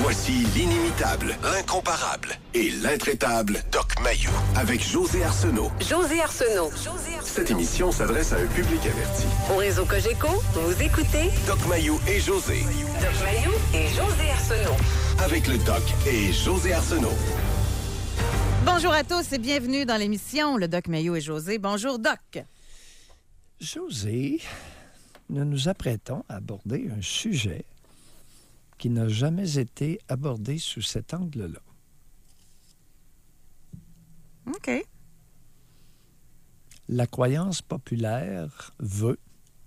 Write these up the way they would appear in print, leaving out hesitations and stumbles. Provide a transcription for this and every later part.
Voici l'inimitable, l'incomparable et l'intraitable Doc Mayou avec José Arsenault. José Arsenault. Cette émission s'adresse à un public averti. Au réseau Cogeco, vous écoutez Doc Mayou et José. Doc Mayou et José Arsenault. Avec le Doc et José Arsenault. Bonjour à tous et bienvenue dans l'émission Le Doc Mayou et José. Bonjour Doc. José, nous nous apprêtons à aborder un sujet qui n'a jamais été abordé sous cet angle-là. OK. La croyance populaire veut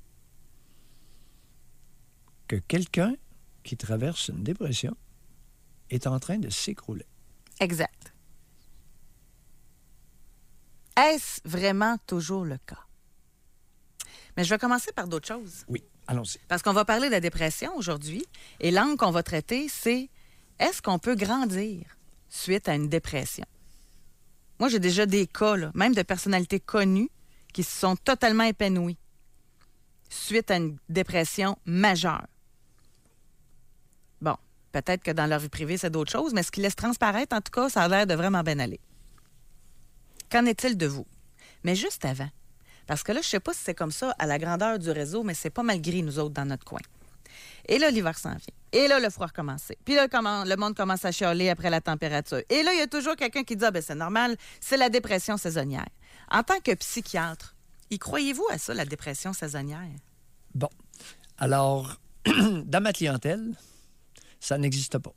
que quelqu'un qui traverse une dépression est en train de s'écrouler. Exact. Est-ce vraiment toujours le cas? Mais je vais commencer par d'autres choses. Oui, allons-y. Parce qu'on va parler de la dépression aujourd'hui. Et l'angle qu'on va traiter, c'est est-ce qu'on peut grandir suite à une dépression? Moi, j'ai déjà des cas, là, même de personnalités connues, qui se sont totalement épanouies suite à une dépression majeure. Bon, peut-être que dans leur vie privée, c'est d'autres choses, mais ce qui laisse transparaître, en tout cas, ça a l'air de vraiment bien aller. Qu'en est-il de vous? Mais juste avant, parce que là, je ne sais pas si c'est comme ça à la grandeur du réseau, mais c'est pas mal gris, nous autres, dans notre coin. Et là, l'hiver s'en vient. Et là, le froid a commencé. Puis là, le monde commence à chialer après la température. Et là, il y a toujours quelqu'un qui dit « Ah, ben c'est normal, c'est la dépression saisonnière. » En tant que psychiatre, y croyez-vous à ça, la dépression saisonnière? Bon, alors, dans ma clientèle, ça n'existe pas.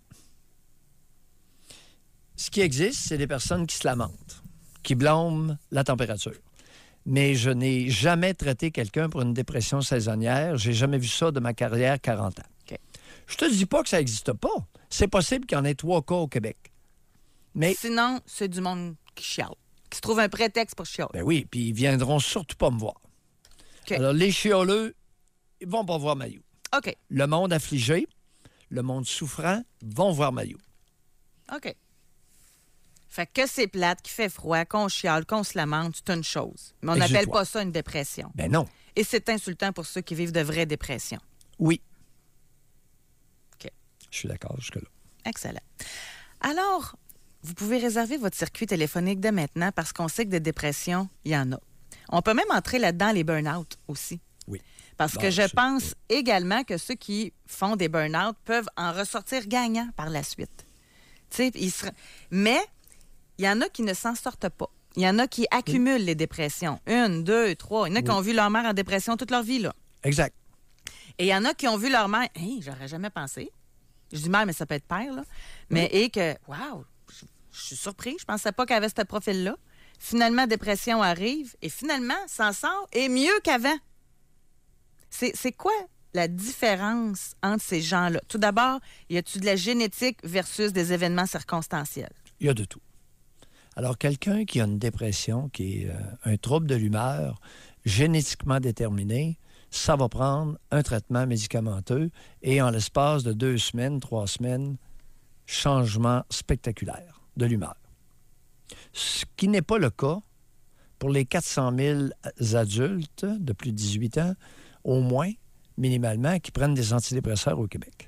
Ce qui existe, c'est des personnes qui se lamentent, qui blâment la température. Mais je n'ai jamais traité quelqu'un pour une dépression saisonnière. J'ai jamais vu ça de ma carrière, 40 ans. Okay. Je te dis pas que ça n'existe pas. C'est possible qu'il y en ait 3 cas au Québec. Mais sinon, c'est du monde qui chiale, qui se trouve un prétexte pour chialer. Ben oui, puis ils viendront surtout pas me voir. Okay. Alors, les chialeux, ils vont pas voir Mayou. OK. Le monde affligé, le monde souffrant, vont voir Mayou. OK. Fait que c'est plate, qu'il fait froid, qu'on chiale, qu'on se lamente, c'est une chose. Mais on n'appelle pas ça une dépression. Ben non. Et c'est insultant pour ceux qui vivent de vraies dépressions. Oui. OK. Je suis d'accord jusque-là. Excellent. Alors, vous pouvez réserver votre circuit téléphonique dès maintenant parce qu'on sait que des dépressions, il y en a. On peut même entrer là-dedans les burn-out aussi. Oui. Parce que je pense également que ceux qui font des burn-out peuvent en ressortir gagnants par la suite. Mais il y en a qui ne s'en sortent pas. Il y en a qui accumulent les dépressions. 1, 2, 3. Il y en a qui ont vu leur mère en dépression toute leur vie, là. Exact. Et il y en a qui ont vu leur mère... Hey, j'aurais jamais pensé. Je dis mère, mais ça peut être père, là. Mais et que... Wow! Je suis surpris. Je pensais pas qu'elle avait ce profil-là. Finalement, dépression arrive et finalement, s'en sort et mieux qu'avant. C'est quoi la différence entre ces gens-là? Tout d'abord, y a-tu de la génétique versus des événements circonstanciels? Il y a de tout. Alors, quelqu'un qui a une dépression, qui est un trouble de l'humeur génétiquement déterminé, ça va prendre un traitement médicamenteux et en l'espace de 2 semaines, 3 semaines, changement spectaculaire de l'humeur. Ce qui n'est pas le cas pour les 400 000 adultes de plus de 18 ans, au moins, minimalement, qui prennent des antidépresseurs au Québec.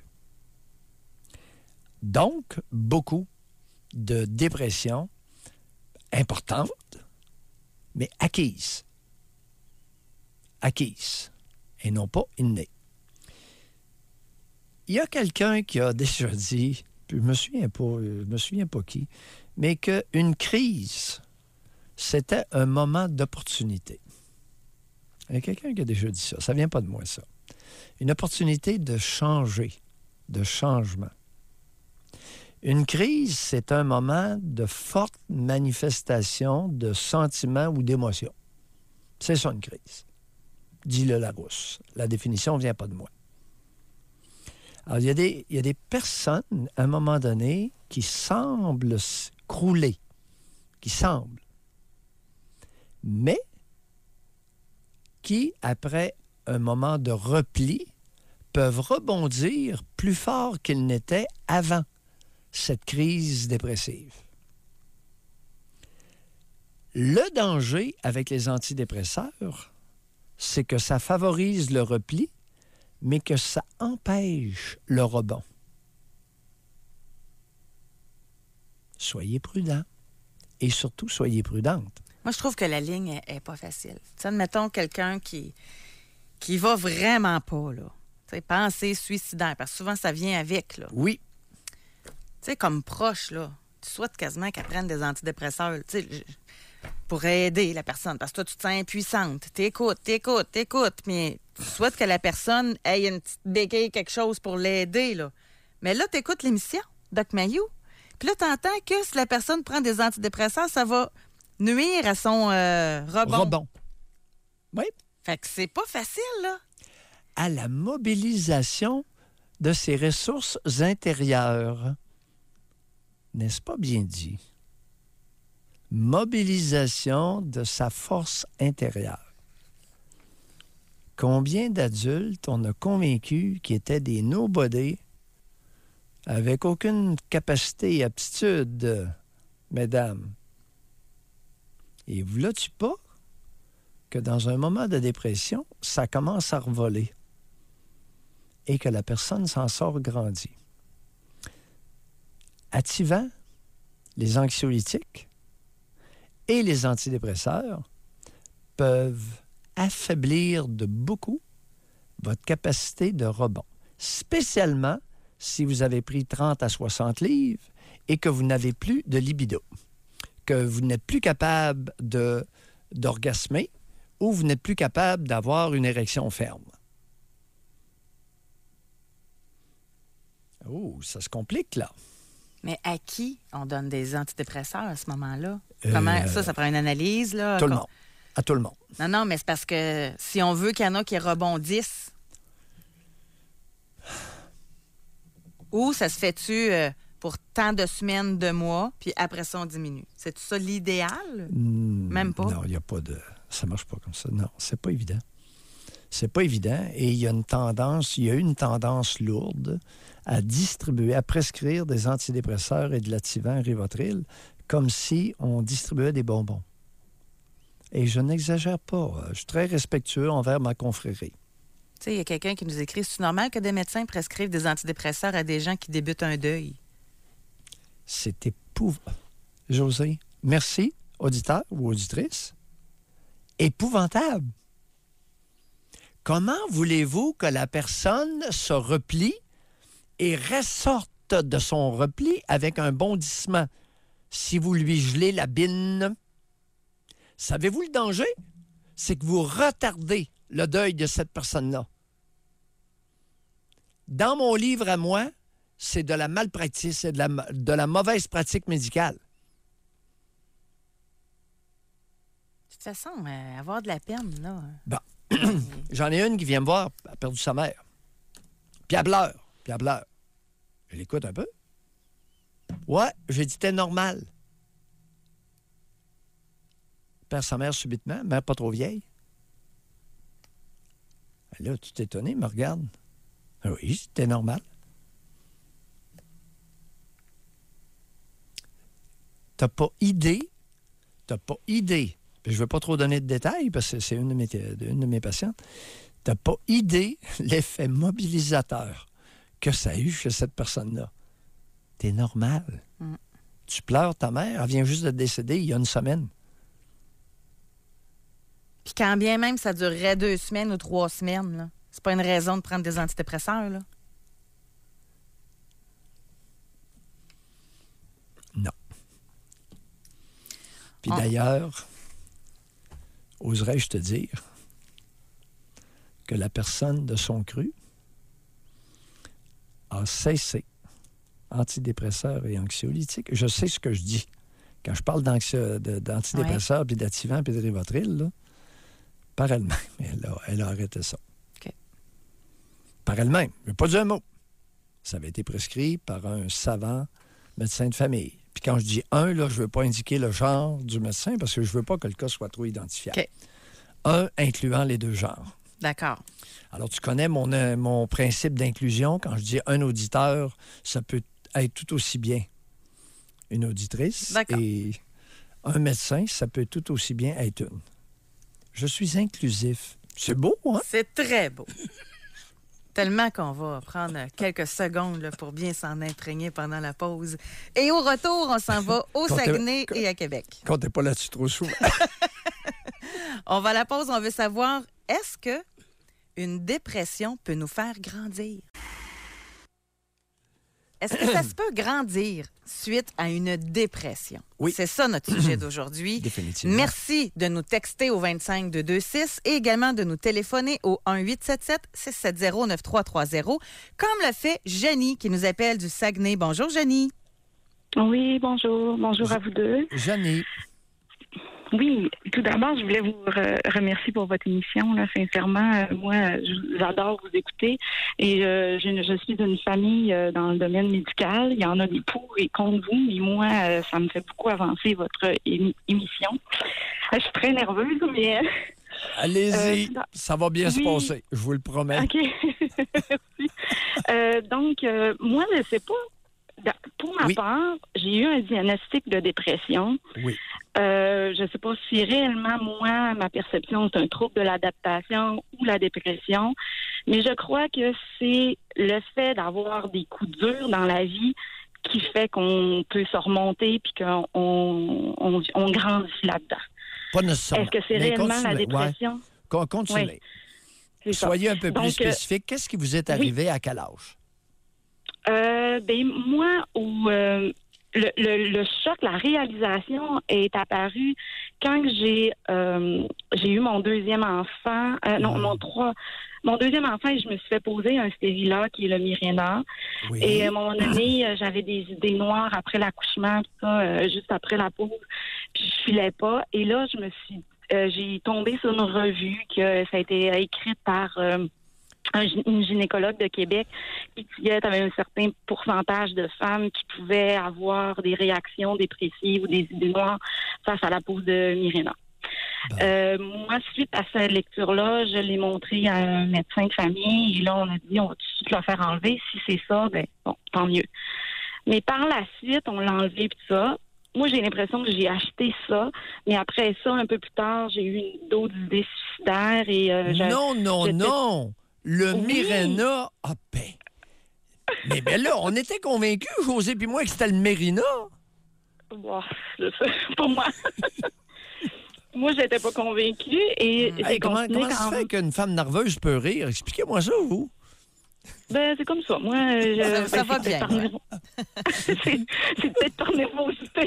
Donc, beaucoup de dépression importante, mais acquise. Acquise, et non pas innée. Il y a quelqu'un qui a déjà dit, je me souviens pas qui, mais qu'une crise, c'était un moment d'opportunité. Il y a quelqu'un qui a déjà dit ça. Ça vient pas de moi, ça. Une opportunité de changer, de changement. Une crise, c'est un moment de forte manifestation de sentiments ou d'émotions. C'est ça, une crise. Dit le Larousse. La définition ne vient pas de moi. Alors, il y a des personnes, à un moment donné, qui semblent crouler, qui semblent, mais qui, après un moment de repli, peuvent rebondir plus fort qu'ils n'étaient avant cette crise dépressive. Le danger avec les antidépresseurs, c'est que ça favorise le repli, mais que ça empêche le rebond. soyez prudent. Et surtout, soyez prudente. Moi, je trouve que la ligne est pas facile. Tu sais, admettons quelqu'un qui va vraiment pas, là. Tu sais, pensée suicidaire, parce que souvent, ça vient avec, là. Oui. Tu sais, comme proche, là, tu souhaites quasiment qu'elle prenne des antidépresseurs, tu sais, pour aider la personne. Parce que toi, tu te sens impuissante. T'écoutes, mais tu souhaites que la personne ait une petite béquille, quelque chose pour l'aider, là. Mais là, t'écoutes l'émission, Doc Mayou, puis là, t'entends que si la personne prend des antidépresseurs, ça va nuire à son rebond. Oui. Fait que c'est pas facile, là. À la mobilisation de ses ressources intérieures. N'est-ce pas bien dit? Mobilisation de sa force intérieure. Combien d'adultes on a convaincus qu'ils étaient des nobody avec aucune capacité et aptitude, mesdames? Et voulais-tu pas que dans un moment de dépression, ça commence à revoler et que la personne s'en sort grandie? Activant, les anxiolytiques et les antidépresseurs peuvent affaiblir de beaucoup votre capacité de rebond, spécialement si vous avez pris 30 à 60 livres et que vous n'avez plus de libido, que vous n'êtes plus capable d'orgasmer ou vous n'êtes plus capable d'avoir une érection ferme. Oh, ça se complique, là. Mais à qui on donne des antidépresseurs à ce moment-là? Comment ça prend une analyse, là? Tout le monde. À tout le monde. Non, mais c'est parce que si on veut qu'il y en a qui rebondissent, ou ça se fait-tu pour tant de semaines, de mois, puis après ça, on diminue? C'est ça l'idéal? Même pas? Non, il n'y a pas de... Ça marche pas comme ça. Non, c'est pas évident. C'est pas évident. Et il y a une tendance lourde à distribuer, à prescrire des antidépresseurs et de l'Ativan, Rivotril, comme si on distribuait des bonbons. Et je n'exagère pas. Je suis très respectueux envers ma confrérie. Tu sais, il y a quelqu'un qui nous écrit, c'est normal que des médecins prescrivent des antidépresseurs à des gens qui débutent un deuil? C'est épouvantable. José, merci, auditeur ou auditrice. Épouvantable. Comment voulez-vous que la personne se replie et ressorte de son repli avec un bondissement si vous lui gelez la bine? Savez-vous le danger? C'est que vous retardez le deuil de cette personne-là. Dans mon livre à moi, c'est de la malpratique, c'est de la mauvaise pratique médicale. De toute façon, avoir de la peine, là... Bon. J'en ai une qui vient me voir, elle a perdu sa mère. Puis elle pleure. Je l'écoute un peu. Ouais, j'ai dit, t'es normal. Perd sa mère subitement, mère pas trop vieille. Là, tu t'es étonné, me regarde. Oui, c'était normal. T'as pas idée. Je ne veux pas trop donner de détails parce que c'est une de mes patientes. T'as pas idée l'effet mobilisateur que ça a eu chez cette personne-là. T'es normal. Tu pleures, ta mère, elle vient juste de décéder il y a une semaine. Puis quand bien même ça durerait 2 semaines ou 3 semaines, là, c'est pas une raison de prendre des antidépresseurs, là? Non. Puis d'ailleurs, oserais-je te dire que la personne de son cru a cessé antidépresseurs et anxiolytiques. Je sais ce que je dis. Quand je parle d'antidépresseurs, puis d'Ativan, puis de Rivotril, là, par elle-même, elle a arrêté ça. Okay. Par elle-même. Je n'ai pas dit un mot. Ça avait été prescrit par un savant médecin de famille. Puis quand je dis un, là, je ne veux pas indiquer le genre du médecin parce que je ne veux pas que le cas soit trop identifiable. Okay. Un incluant les 2 genres. D'accord. Alors, tu connais mon principe d'inclusion. Quand je dis un auditeur, ça peut être tout aussi bien une auditrice. D'accord. Et un médecin, ça peut tout aussi bien être une. Je suis inclusif. C'est beau, hein? C'est très beau. Tellement qu'on va prendre quelques secondes là, pour bien s'en imprégner pendant la pause. Et au retour, on s'en va au Saguenay et à Québec. Comptez pas là-dessus trop souvent. On va à la pause, on veut savoir, est-ce que une dépression peut nous faire grandir? Est-ce que ça se peut grandir suite à une dépression? Oui. C'est ça notre sujet d'aujourd'hui. Définitivement. Merci de nous texter au 25226 et également de nous téléphoner au 1-877-670-9330, comme l'a fait Jenny qui nous appelle du Saguenay. Bonjour, Jenny. Oui, bonjour. Bonjour à vous deux. Jenny. Oui, tout d'abord, je voulais vous remercier pour votre émission. Là. Sincèrement, moi, j'adore vous écouter. Et je suis d'une famille dans le domaine médical. Il y en a des pour et contre vous, mais moi, ça me fait beaucoup avancer votre émission. Je suis très nerveuse, mais... Allez-y, ça va bien se oui. passer, je vous le promets. OK. Merci. Donc, moi, je ne sais pas. Pour ma part, j'ai eu un diagnostic de dépression. Oui. Je ne sais pas si réellement, moi, ma perception, c'est un trouble de l'adaptation ou la dépression, mais je crois que c'est le fait d'avoir des coups durs dans la vie qui fait qu'on peut se remonter puis qu'on grandit là-dedans. Pas nécessairement. Est-ce que c'est réellement la dépression? Ouais. Continuez. Oui. Soyez un peu plus spécifique. Qu'est-ce qui vous est arrivé à quel âge? Moi, le choc, la réalisation est apparue quand j'ai eu mon deuxième enfant. Mon deuxième enfant, et je me suis fait poser un stérilat qui est le Mirena. Oui. Et à un moment donné, j'avais des idées noires après l'accouchement, tout ça, juste après la pause. Puis je filais pas. Et là, j'ai tombé sur une revue que ça a été écrite par une gynécologue de Québec qui disait qu'il y avait un certain pourcentage de femmes qui pouvaient avoir des réactions dépressives ou des idées noires face à la pose de Mirena. Moi, suite à cette lecture-là, je l'ai montré à un médecin de famille et là, on a dit on va tout de suite la faire enlever. Si c'est ça, bon, tant mieux. Mais par la suite, on l'a enlevé tout ça. Moi, j'ai l'impression que j'ai acheté ça, mais après ça, un peu plus tard, j'ai eu d'autres idées suicidaires et Non! Le Mirena, Mais là, on était convaincus, José puis moi, que c'était le Mirena. Bon, pour moi. Moi, j'étais pas convaincue et j'ai comment ça se fait qu'une femme nerveuse peut rire? Expliquez-moi ça, vous. C'est comme ça. Moi, ça va bien. C'est peut-être par nervosité.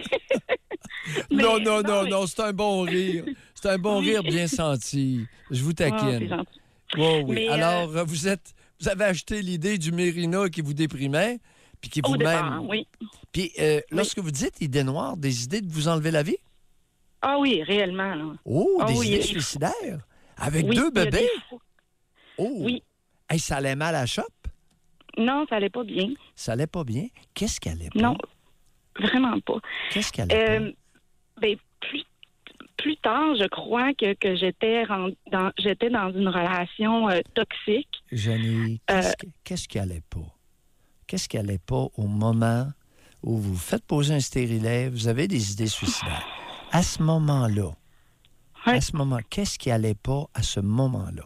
Non, c'est un bon rire. C'est un bon rire bien senti. Je vous taquine. C'est gentil. Oh, oui. Mais, alors, vous avez acheté l'idée du Mirena qui vous déprimait, puis qui vous-même... départ, oui. Puis, lorsque vous dites idées noires, des idées de vous enlever la vie? Ah oui, réellement. Là. Oh, des idées suicidaires? Avec deux bébés? Oh! Oui. Hey, ça allait mal à la shop? Non, ça allait pas bien. Ça allait pas bien? Qu'est-ce qui allait pas? Non, vraiment pas. Qu'est-ce qui allait pas? Plus tard, je crois que j'étais dans une relation toxique. Jenny, qu'est-ce qui allait pas? Qu'est-ce qui allait pas au moment où vous faites poser un stérilet, vous avez des idées suicidaires? À ce moment-là, qu'est-ce qui allait pas à ce moment-là?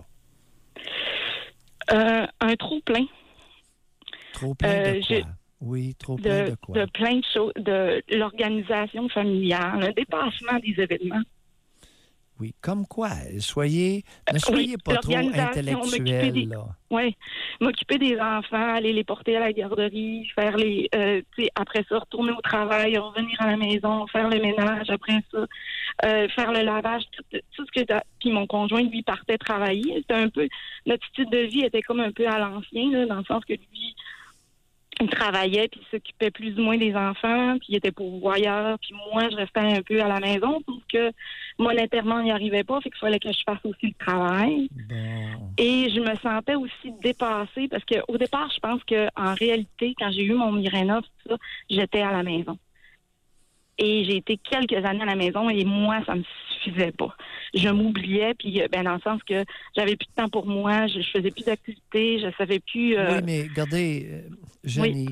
Un trop-plein. Trop-plein de quoi? Oui, trop-plein de quoi? De plein de choses, de l'organisation familiale, un dépassement des événements. Oui, comme quoi? Ne soyez pas trop intellectuel, là. Oui, m'occuper des enfants, aller les porter à la garderie, faire après ça, retourner au travail, revenir à la maison, faire le ménage, après ça, faire le lavage, tout ce que... Puis mon conjoint, lui, partait travailler. C'était un peu... Notre style de vie était comme un peu à l'ancien, là, dans le sens que lui... Il travaillait, puis il s'occupait plus ou moins des enfants, puis il était pourvoyeur, puis moi, je restais un peu à la maison, parce que monétairement, il n'y arrivait pas, fait qu'il fallait que je fasse aussi le travail. Bon. Et je me sentais aussi dépassée, parce qu'au départ, je pense qu'en réalité, quand j'ai eu mon Mirena, tout ça, j'étais à la maison. Et j'ai été quelques années à la maison, et moi, ça me suffisait pas. Je m'oubliais, puis dans le sens que j'avais plus de temps pour moi, je faisais plus d'activités, je savais plus... Oui, mais regardez, Jenny,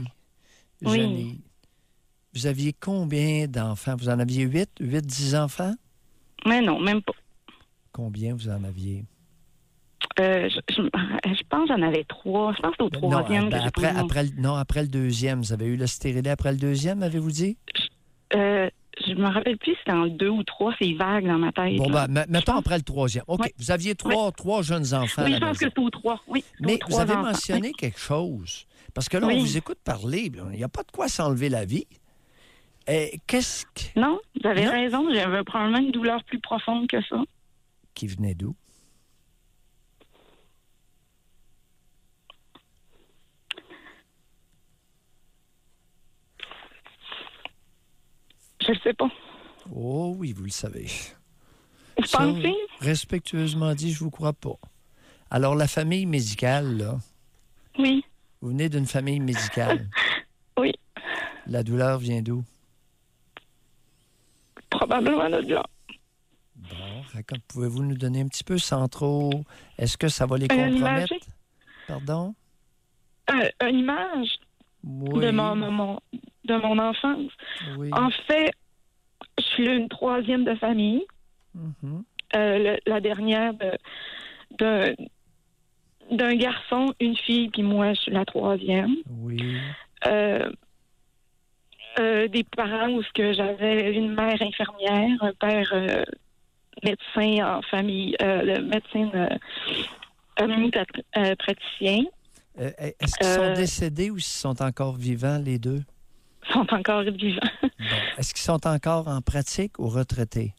vous aviez combien d'enfants? Vous en aviez 8, 10 enfants? Mais non, même pas. Combien vous en aviez? Je pense que j'en avais 3. Je pense que c'était au Non, troisième. que j'ai pas eu mon- après le deuxième. Vous avez eu le stérilet après le deuxième, avez-vous dit? Je me rappelle plus si c'était en 2 ou 3. C'est vague dans ma tête. Bon, là. mettons après le troisième. OK. Oui. Vous aviez trois jeunes enfants Oui, à je la pense que maison. c'était au 3. Oui, c'était Mais aux vous trois avez enfants. mentionné Oui. quelque chose. Parce que là, on Oui. vous écoute parler. Il n'y a pas de quoi s'enlever la vie. Qu'est-ce Non, vous avez Non. raison. J'avais probablement une douleur plus profonde que ça. qui venait d'où? Je ne sais pas. Oh oui, vous le savez. Vous Ça, pensez? respectueusement dit, je vous crois pas. Alors, la famille médicale, là, Oui. vous venez d'une famille médicale. Oui. La douleur vient d'où? Probablement de là. Bon, pouvez-vous nous donner un petit peu sans trop... Est-ce que ça va les Une compromettre? image? Pardon? Une image Oui. de mon enfance. Oui. En fait, je suis une troisième de famille. Mhm. La dernière d'un garçon, une fille, puis moi, je suis la troisième. Oui. Des parents où ce que j'avais une mère infirmière, un père médecin en famille, le médecin praticien. Est-ce qu'ils sont décédés ou s'ils sont encore vivants, les deux? Sont encore vivants. Bon. Est-ce qu'ils sont encore en pratique ou retraités?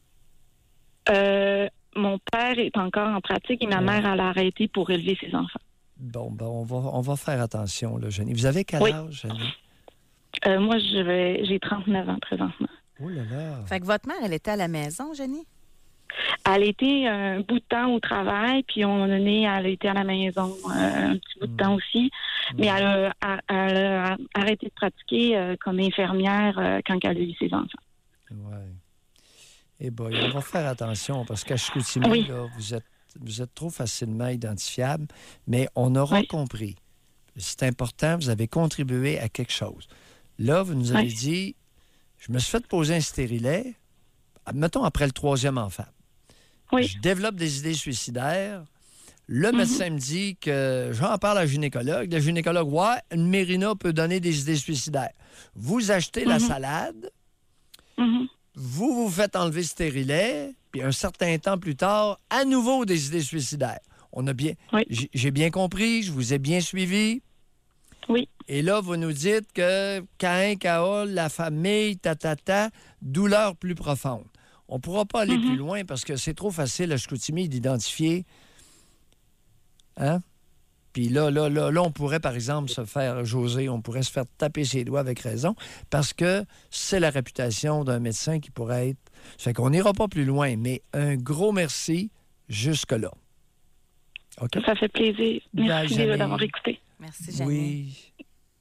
Mon père est encore en pratique et ma mère elle a arrêté pour élever ses enfants. Bon, on va faire attention, là, Jenny. Vous avez quel Oui. âge, Jenny? Moi, j'ai 39 ans présentement. Oh là là! Fait que votre mère, elle était à la maison, Jenny? Elle était un bout de temps au travail, puis à un moment donné, elle a été à la maison un petit bout de temps aussi. Mais elle a arrêté de pratiquer comme infirmière quand elle a eu ses enfants. Oui. Eh bien, on va faire attention parce qu'à Chicoutimi, Oui. là, vous êtes trop facilement identifiable, mais on aura Oui. compris. C'est important, vous avez contribué à quelque chose. Là, vous nous avez Oui. dit, je me suis fait poser un stérilet, mettons après le troisième enfant. Oui. Je développe des idées suicidaires. Le médecin me dit que j'en parle à un gynécologue. Le gynécologue, ouais, une Mérina peut donner des idées suicidaires. Vous achetez la salade, Mhm. vous faites enlever le stérilet, puis un certain temps plus tard, à nouveau des idées suicidaires. On a bien, Oui. j'ai bien compris, je vous ai bien suivi. Oui. Et là, vous nous dites que Caïn, Caol, la famille, douleur plus profonde. On ne pourra pas aller plus loin parce que c'est trop facile à Chicoutimi d'identifier. Hein? Puis là, on pourrait, par exemple, se faire, José, on pourrait se faire taper ses doigts avec raison parce que c'est la réputation d'un médecin qui pourrait être... Ça fait qu'on n'ira pas plus loin, mais un gros merci jusque-là. OK? Ça fait plaisir. Merci Jenny. d'avoir écouté. Merci, Jenny. Oui.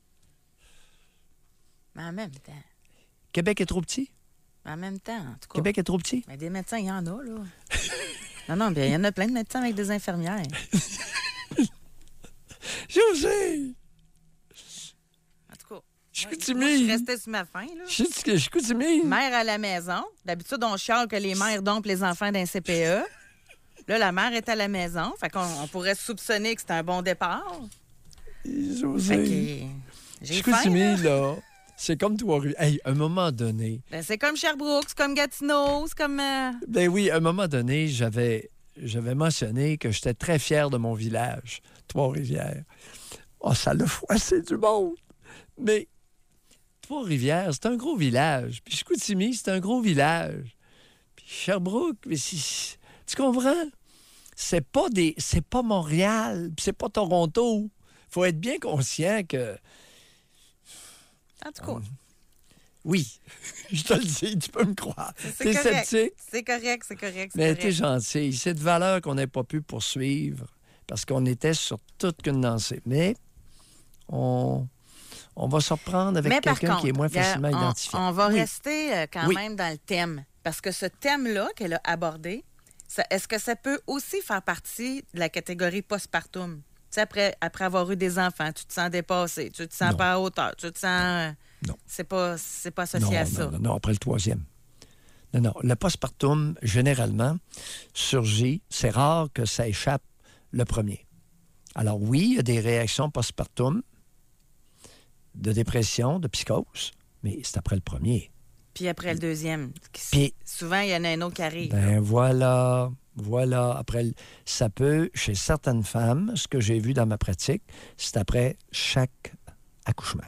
Mais en même temps, Québec est trop petit? en tout cas. Québec est trop petit? Mais des médecins, il y en a, là. non, bien, il y en a plein de médecins avec des infirmières. José! En tout cas, Chicoutimi. moi, je restais sur ma faim, là. Chicoutimi! Mère à la maison. D'habitude, on chiale que les mères dompent les enfants d'un CPE. Là, la mère est à la maison. Fait qu'on pourrait soupçonner que c'est un bon départ. Fait José! que j'ai faim, Chicoutimi, là. là, c'est comme Trois-Rivières. Hey, à un moment donné... Ben, c'est comme Sherbrooke, c'est comme Gatineau, c'est comme... Ben oui, à un moment donné, j'avais mentionné que j'étais très fier de mon village, Trois-Rivières. Oh, ça l'a froissé du monde! Mais Trois-Rivières, c'est un gros village. Puis Chicoutimi, c'est un gros village. Puis Sherbrooke, mais tu comprends? C'est pas Montréal, puis c'est pas Toronto. Faut être bien conscient que... En tout cas, Oui, je te le dis, tu peux me croire. c'est T'es correct. sceptique, C'est correct, c'est correct, mais c'est t'es correct. gentil. C'est de valeur qu'on n'ait pas pu poursuivre parce qu'on était sur toute qu'une lancée. Mais on va se reprendre avec Mais par quelqu'un contre, qui est moins facilement regarde, identifié. on va Oui. rester quand Oui. même dans le thème. Parce que ce thème-là qu'elle a abordé, est-ce que ça peut aussi faire partie de la catégorie postpartum? Tu sais, après avoir eu des enfants, tu te sens dépassé, tu te sens Non. pas à hauteur, tu te sens... Non. C'est pas associé à ça. Non, après le troisième. Non, le postpartum, généralement, surgit. C'est rare que ça échappe le premier. Alors oui, il y a des réactions postpartum, de dépression, de psychose, mais c'est après le premier. Puis après le deuxième. Puis- Souvent, il y en a un autre qui arrive. Ben voilà. Après, ça peut, chez certaines femmes, ce que j'ai vu dans ma pratique, c'est après chaque accouchement.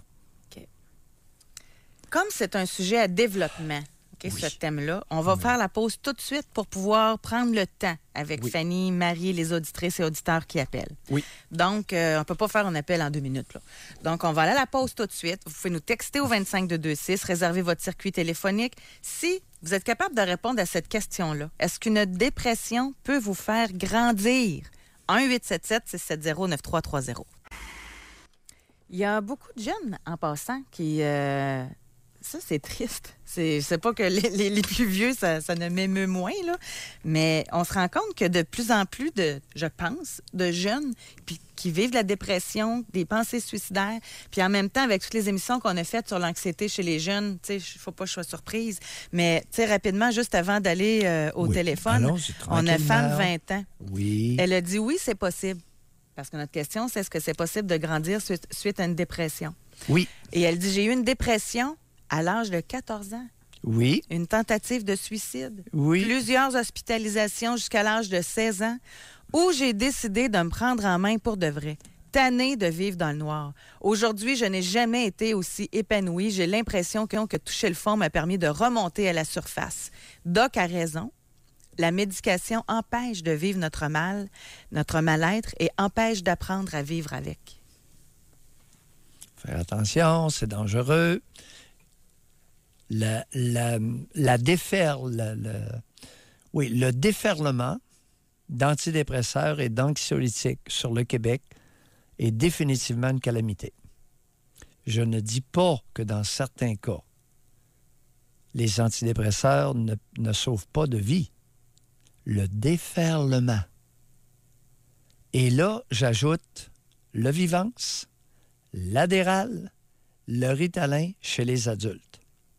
Comme c'est un sujet à développement, OK, Oui. ce thème-là, on va faire la pause tout de suite pour pouvoir prendre le temps avec Oui. Fanny, Marie, les auditrices et auditeurs qui appellent. Oui. Donc, on ne peut pas faire un appel en 2 minutes. Là. Donc, on va aller à la pause tout de suite. Vous pouvez nous texter au 25226, réserver votre circuit téléphonique. Si vous êtes capable de répondre à cette question-là, est-ce qu'une dépression peut vous faire grandir? 1-877-670-9330. Il y a beaucoup de jeunes, en passant, qui... Ça, c'est triste. C'est pas que les plus vieux, ça ne m'émeut moins, là. Mais on se rend compte que de plus en plus je pense, de jeunes qui vivent de la dépression, des pensées suicidaires. Puis en même temps, avec toutes les émissions qu'on a faites sur l'anxiété chez les jeunes, tu sais, il ne faut pas que je sois surprise. Mais, tu sais, rapidement, juste avant d'aller au Oui. téléphone, Allons-y, on a femme tranquillement. 20 ans. Oui. Elle a dit oui, c'est possible. Parce que notre question, c'est est-ce que c'est possible de grandir suite à une dépression? Oui. Et elle dit, j'ai eu une dépression à l'âge de 14 ans. Oui. Une tentative de suicide. Oui. Plusieurs hospitalisations jusqu'à l'âge de 16 ans où j'ai décidé de me prendre en main pour de vrai. Tannée de vivre dans le noir. Aujourd'hui, je n'ai jamais été aussi épanouie. J'ai l'impression que toucher le fond m'a permis de remonter à la surface. Doc a raison. La médication empêche de vivre notre mal-être et empêche d'apprendre à vivre avec. Faire attention, c'est dangereux. Le déferlement d'antidépresseurs et d'anxiolytiques sur le Québec est définitivement une calamité. Je ne dis pas que dans certains cas, les antidépresseurs ne sauvent pas de vie. Le déferlement. Et là, j'ajoute le Vivance, l'Adéral, le Ritalin chez les adultes.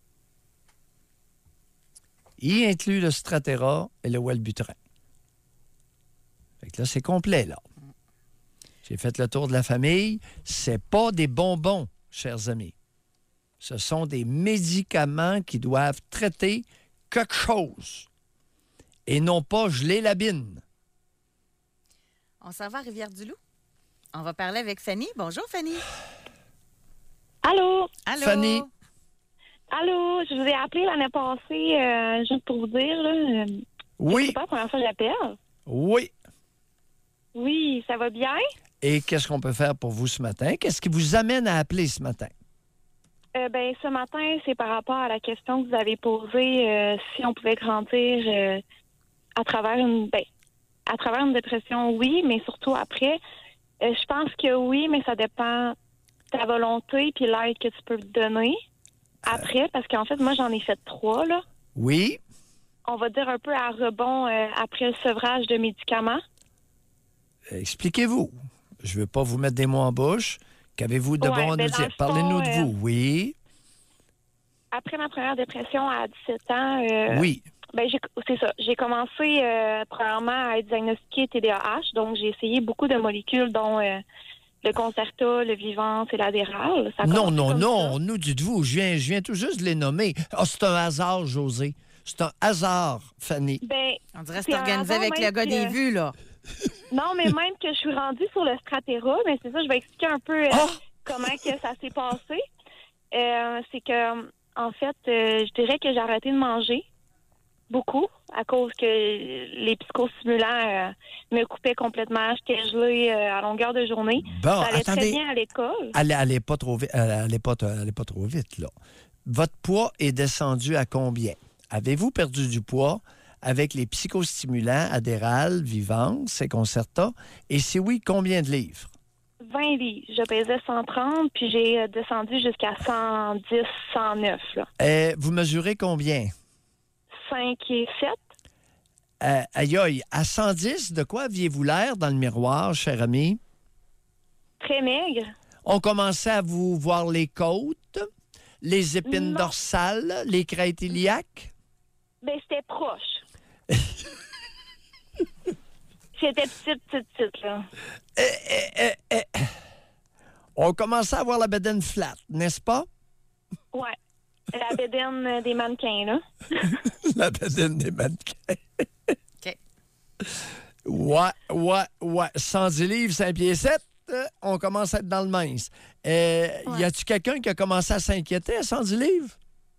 Y inclut le Strattera et le Wellbutrin. Fait que là, c'est complet, là. J'ai fait le tour de la famille. C'est pas des bonbons, chers amis. Ce sont des médicaments qui doivent traiter quelque chose et non pas geler la bine. On s'en va à Rivière-du-Loup. On va parler avec Fanny. Bonjour, Fanny. Allô? Allô? Fanny. Allô? Je vous ai appelé l'année passée, juste pour vous dire, là. Oui, C'est pas la première fois que j'appelle. oui. Oui, ça va bien? Et qu'est-ce qu'on peut faire pour vous ce matin? Qu'est-ce qui vous amène à appeler ce matin? Ce matin, c'est par rapport à la question que vous avez posée, si on pouvait grandir à travers une dépression, oui, mais surtout après. Je pense que oui, mais ça dépend de ta volonté puis l'aide que tu peux te donner après, parce qu'en fait, moi, j'en ai fait 3, là. Oui. On va dire un peu à rebond après le sevrage de médicaments. Expliquez-vous. Je ne veux pas vous mettre des mots en bouche. Qu'avez-vous de Ouais, bon à ben nous dans dire? le fond, Parlez-nous de vous. Oui. Après ma première dépression à 17 ans, Oui. c'est ça. J'ai commencé premièrement à être diagnostiquée TDAH, donc j'ai essayé beaucoup de molécules, dont le Concerta, le Vivance et l'Adéral. Ça a Non, commencé non, comme non. ça. Nous, dites-vous, je viens tout juste de les nommer. Ah, c'est un hasard, José. C'est un hasard, Fanny. Ben, On dirait que c'est c'est un organisé hasard avec le même gars des que- vues, là. non, mais même que je suis rendue sur le Strattera, mais c'est ça, je vais expliquer un peu comment que ça s'est passé. C'est que, en fait, je dirais que j'ai arrêté de manger beaucoup à cause que les psychostimulants me coupaient complètement. J'étais gelée à longueur de journée. Bon, Ça allait attendez. très bien à l'école. Allez pas trop vite. Allez pas trop vite, là. Votre poids est descendu à combien? Avez-vous perdu du poids avec les psychostimulants Adéral, Vivance et Concerta? Et si oui, combien de livres? 20 livres. Je pesais 130, puis j'ai descendu jusqu'à 110, 109, là. Vous mesurez combien? 5 et 7. Aïe, aïe, à 110, de quoi aviez-vous l'air dans le miroir, cher ami? Très maigre. On commençait à vous voir les côtes, les épines Non. dorsales, les crêtes iliaques? Ben, c'était proche. J'étais petite, là. On commençait à avoir la bedaine flat, n'est-ce pas? Ouais. La bédaine des mannequins, là. La bedaine des mannequins. OK. Ouais. 110 livres, 5 pieds 7, on commence à être dans le mince. Y a-tu quelqu'un qui a commencé à s'inquiéter à 110 livres?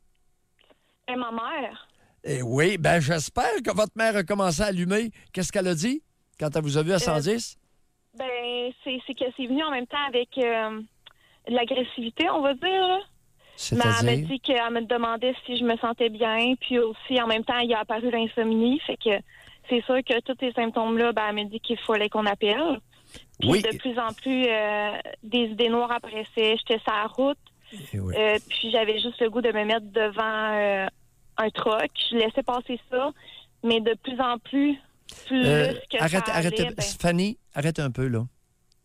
Et ma mère. Oui, ben j'espère que votre mère a commencé à allumer. Qu'est-ce qu'elle a dit quand elle vous a vu à 110? Ben, c'est que c'est venu en même temps avec de l'agressivité, on va dire, là. Mais elle m'a C'est-à-dire? dit qu'elle me demandait si je me sentais bien, puis aussi, en même temps, il a apparu l'insomnie, fait que c'est sûr que tous ces symptômes-là, ben, elle m'a dit qu'il fallait qu'on appelle. Puis Oui. de plus en plus, des idées noires apparaissaient. J'étais sur la route, Oui. puis j'avais juste le goût de me mettre devant un truck. Je laissais passer ça, mais de plus en plus que Arrête, ça allait, ben, Fanny, arrête un peu, là.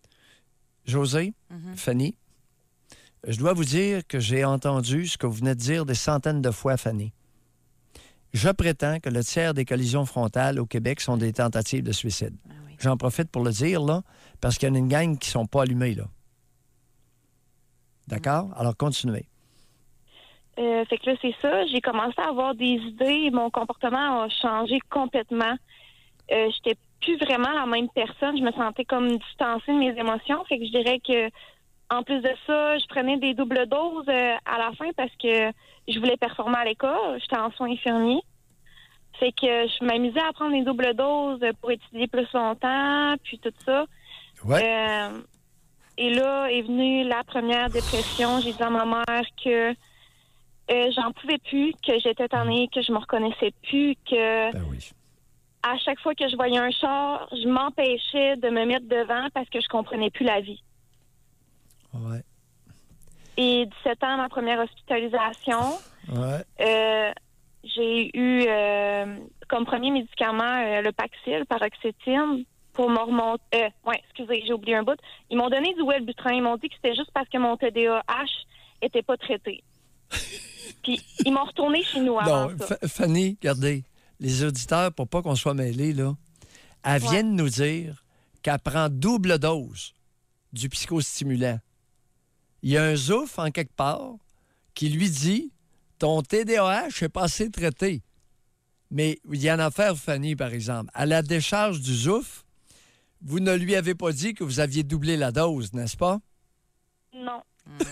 José, Fanny, je dois vous dire que j'ai entendu ce que vous venez de dire des centaines de fois, Fanny. Je prétends que le tiers des collisions frontales au Québec sont des tentatives de suicide. Ah oui. J'en profite pour le dire, là, parce qu'il y en a une gang qui ne sont pas allumés, là. D'accord? Alors, continuez. fait que là, c'est ça. J'ai commencé à avoir des idées. Mon comportement a changé complètement. J'étais plus vraiment la même personne. Je me sentais comme distancée de mes émotions. Fait que je dirais que, en plus de ça, je prenais des doubles doses à la fin parce que je voulais performer à l'école. J'étais en soins infirmiers. Fait que je m'amusais à prendre des doubles doses pour étudier plus longtemps, puis tout ça. Ouais. Et là est venue la première dépression. J'ai dit à ma mère que j'en pouvais plus, que j'étais tannée, que je me reconnaissais plus, que Ben oui. à chaque fois que je voyais un char, je m'empêchais de me mettre devant parce que je comprenais plus la vie. Ouais. Et 17 ans, ma première hospitalisation, Ouais. j'ai eu comme premier médicament le Paxil, paroxétine, pour me remonter... excusez, j'ai oublié un bout. Ils m'ont donné du Wellbutrin. Ils m'ont dit que c'était juste parce que mon TDAH était pas traité. Puis ils m'ont retourné chez nous avant Non, ça. Fanny, regardez, les auditeurs, pour pas qu'on soit mêlés, là, elle vient de nous dire qu'elle prend double dose du psychostimulant. Il y a un zouf en quelque part qui lui dit « Ton TDAH est pas assez traité. » Mais il y a une affaire, Fanny, par exemple. À la décharge du zouf, vous ne lui avez pas dit que vous aviez doublé la dose, n'est-ce pas? Non.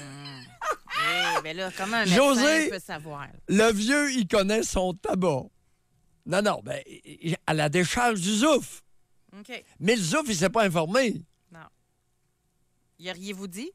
Eh bien là, comment un José! médecin peut savoir? Le vieux, il connaît son tabac. Non, ben, à la décharge du zouf. OK. Mais le zouf, il s'est pas informé. Non. Y auriez-vous dit?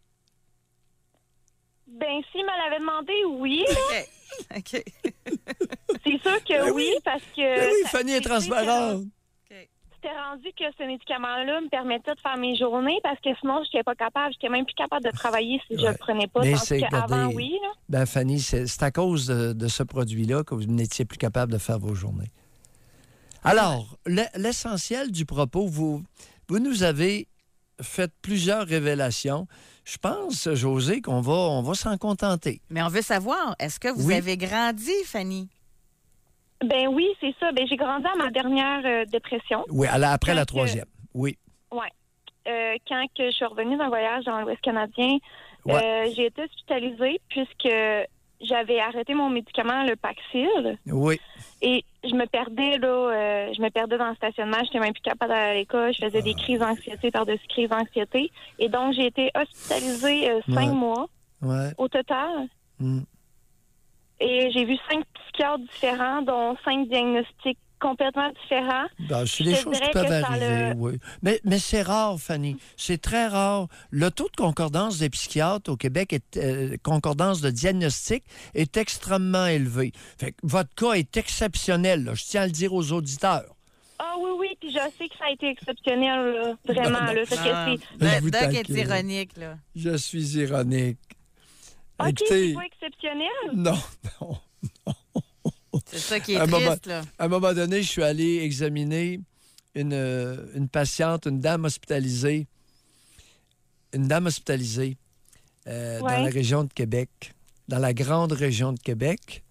Ben, s'il me l'avait demandé, oui. là. OK. OK. C'est sûr que Ben oui, oui. parce que... Ben oui, ça- Fanny est transparente. OK. C'était rendu que ce médicament-là me permettait de faire mes journées parce que sinon, je n'étais pas capable. J'étais même plus capable de travailler si je Ouais. le prenais pas. Mais Tandis c'est, qu'avant, regardez, oui. Là. Ben, Fanny, c'est à cause de ce produit-là que vous n'étiez plus capable de faire vos journées. Alors, l'essentiel du propos, vous nous avez fait plusieurs révélations. Je pense, José, qu'on va s'en contenter. Mais on veut savoir, est-ce que vous Oui. avez grandi, Fanny? Ben oui, c'est ça. Ben, j'ai grandi à ma dernière dépression. Oui, après la Quand que- troisième. Oui. Ouais. Quand que je suis revenue d'un voyage dans l'Ouest canadien, j'ai été hospitalisée puisque j'avais arrêté mon médicament, le Paxil, Oui. et je me perdais là, je me perdais dans le stationnement. J'étais même plus capable d'aller à l'école. Je faisais des crises d'anxiété par-dessus crises d'anxiété, et donc j'ai été hospitalisée 5 Ouais. mois Ouais. au total. Mm. Et j'ai vu 5 psychiatres différents, dont 5 diagnostics complètement différents. Ben, c'est des Je choses qui dirais peuvent que ça arriver, oui. Mais c'est rare, Fanny. C'est très rare. Le taux de concordance des psychiatres au Québec, concordance de diagnostic, est extrêmement élevé. Fait que votre cas est exceptionnel, là. Je tiens à le dire aux auditeurs. Ah oui, puis je sais que ça a été exceptionnel, là, vraiment. Non, non. Là, fait que Ah, c'est... Je vous Doc est taquine. ironique, là. Je suis ironique. OK, Écoutez, c'est pas exceptionnel? non. C'est ça qui est Un moment- triste, là. À un moment donné, je suis allé examiner une patiente, une dame hospitalisée. Une dame hospitalisée dans la région de Québec, dans la grande région de Québec.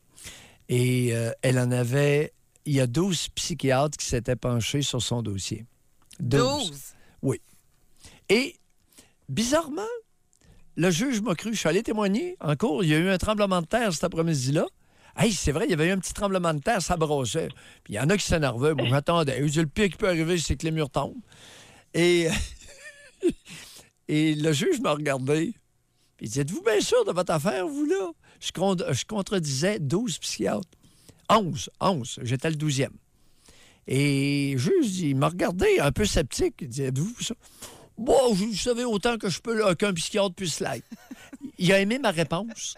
Et elle en avait... Il y a 12 psychiatres qui s'étaient penchés sur son dossier. 12. Oui. Et, bizarrement, le juge m'a cru. Je suis allé témoigner en cours. Il y a eu un tremblement de terre cet après-midi-là. Hey, c'est vrai, il y avait eu un petit tremblement de terre, ça brossait. Puis il y en a qui s'énervaient. Moi, j'attendais. Le pire qui peut arriver, c'est que les murs tombent. Et, et le juge m'a regardé. Puis il dit, êtes-vous bien sûr de votre affaire, vous, là? Je contredisais 12 psychiatres. 11. J'étais le 12e. Et le juge, il m'a regardé un peu sceptique. Il dit, êtes-vous ça? Bon, vous savez autant que je peux, qu'un psychiatre puisse l'être. Il a aimé ma réponse.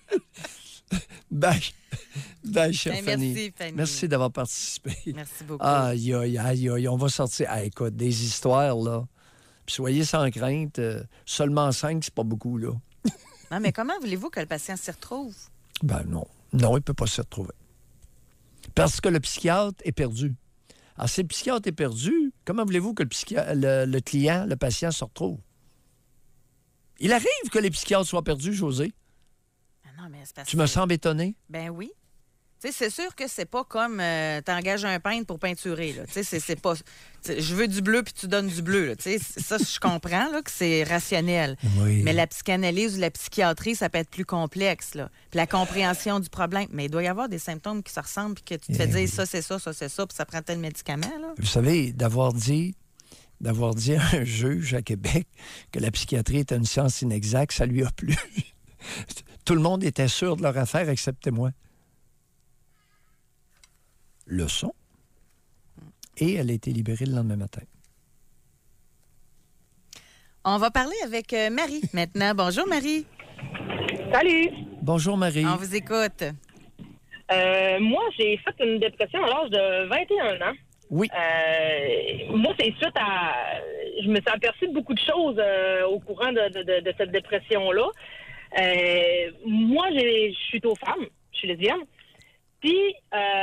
Chère Fanny. Merci, Fanny. Merci d'avoir participé. Merci beaucoup. Aïe, on va sortir. Ah, écoute, des histoires, là. Puis soyez sans crainte. Seulement 5, c'est pas beaucoup, là. Non, mais comment voulez-vous que le patient s'y retrouve? Ben non. Non, il ne peut pas s'y retrouver. Parce que le psychiatre est perdu. Alors, si le psychiatre est perdu, comment voulez-vous que le client, le patient, se retrouve? Il arrive que les psychiatres soient perdus, José. Ah non, mais c'est parce Tu me sembles étonné? Ben oui. Tu sais, c'est sûr que c'est pas comme t'engages un peintre pour peinturer. Là. Tu sais, c'est pas. Je veux du bleu puis tu donnes du bleu. Là. Tu sais, ça, je comprends là, que c'est rationnel. Oui. Mais la psychanalyse ou la psychiatrie, ça peut être plus complexe. Là. Puis la compréhension du problème. Mais il doit y avoir des symptômes qui se ressemblent puis que tu te fais dire ça, c'est ça, ça, c'est ça, puis ça prend tel médicament. Là. Vous savez, d'avoir dit à un juge à Québec que la psychiatrie était une science inexacte, ça lui a plu. Tout le monde était sûr de leur affaire, excepté moi. Leçon. Et elle a été libérée le lendemain matin. On va parler avec Marie maintenant. Bonjour, Marie. Salut! Bonjour, Marie. On vous écoute. Moi, j'ai fait une dépression à l'âge de 21 ans. Oui. Moi, c'est suite à... Je me suis aperçue de beaucoup de choses au courant de cette dépression-là. Moi, je suis aux femmes. Je suis lesbienne. Puis,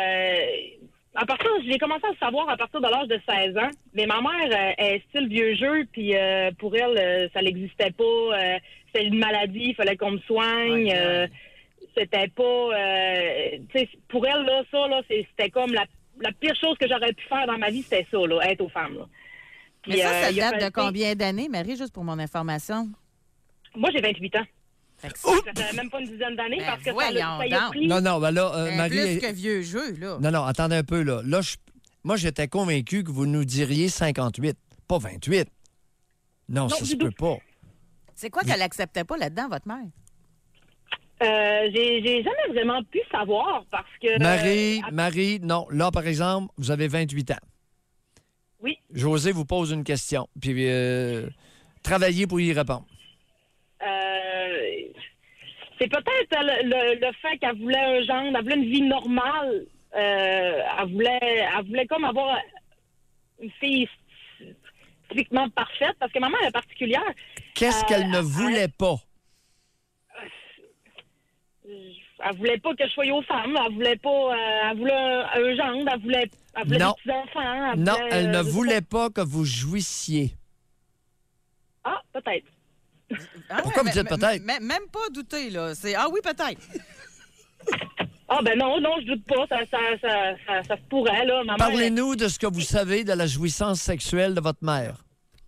j'ai commencé à le savoir à partir de l'âge de 16 ans. Mais ma mère est style vieux jeu, puis pour elle, ça n'existait pas. C'était une maladie, il fallait qu'on me soigne. C'était pas... pour elle, là, ça, là, c'était comme la pire chose que j'aurais pu faire dans ma vie, c'était ça, là, être aux femmes. Là. Puis, mais ça date de combien d'années, Marie, juste pour mon information? Moi, j'ai 28 ans. Ça fait même pas une dizaine d'années parce que ça y a pris... Non, ben là, Marie... Plus que vieux jeu, là. Non, attendez un peu, là. Moi, j'étais convaincu que vous nous diriez 58, pas 28. Non, ça se peut pas. C'est quoi qu'elle acceptait pas là-dedans, votre mère? J'ai jamais vraiment pu savoir parce que... Marie, non. Là, par exemple, vous avez 28 ans. Oui. José vous pose une question, puis travaillez pour y répondre. C'est peut-être le fait qu'elle voulait un gendre, elle voulait une vie normale. Elle voulait comme avoir une fille typiquement parfaite, parce que ma mère est particulière. Qu'est-ce qu'elle ne voulait pas? Elle voulait pas que je sois aux femmes. Elle voulait pas... elle voulait un gendre. Elle voulait des petits-enfants. Elle ne voulait pas que vous jouissiez. Ah, peut-être. Pourquoi vous dites peut-être? Même pas douter, là. C'est ah oui, peut-être. Ah ben non, je doute pas. Ça se pourrait, là. Parlez-nous de ce que vous savez de la jouissance sexuelle de votre mère.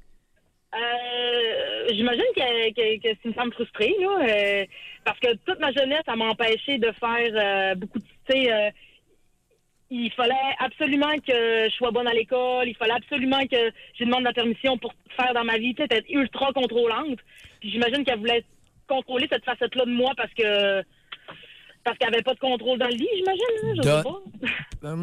J'imagine que c'est une femme frustrée, là. Parce que toute ma jeunesse, elle m'a empêché de faire beaucoup de... il fallait absolument que je sois bonne à l'école. Il fallait absolument que je demande la permission pour faire dans ma vie. Tu sais, être ultra contrôlante. Puis j'imagine qu'elle voulait contrôler cette facette-là de moi parce qu'elle n'avait pas de contrôle dans le lit, j'imagine. Je sais pas.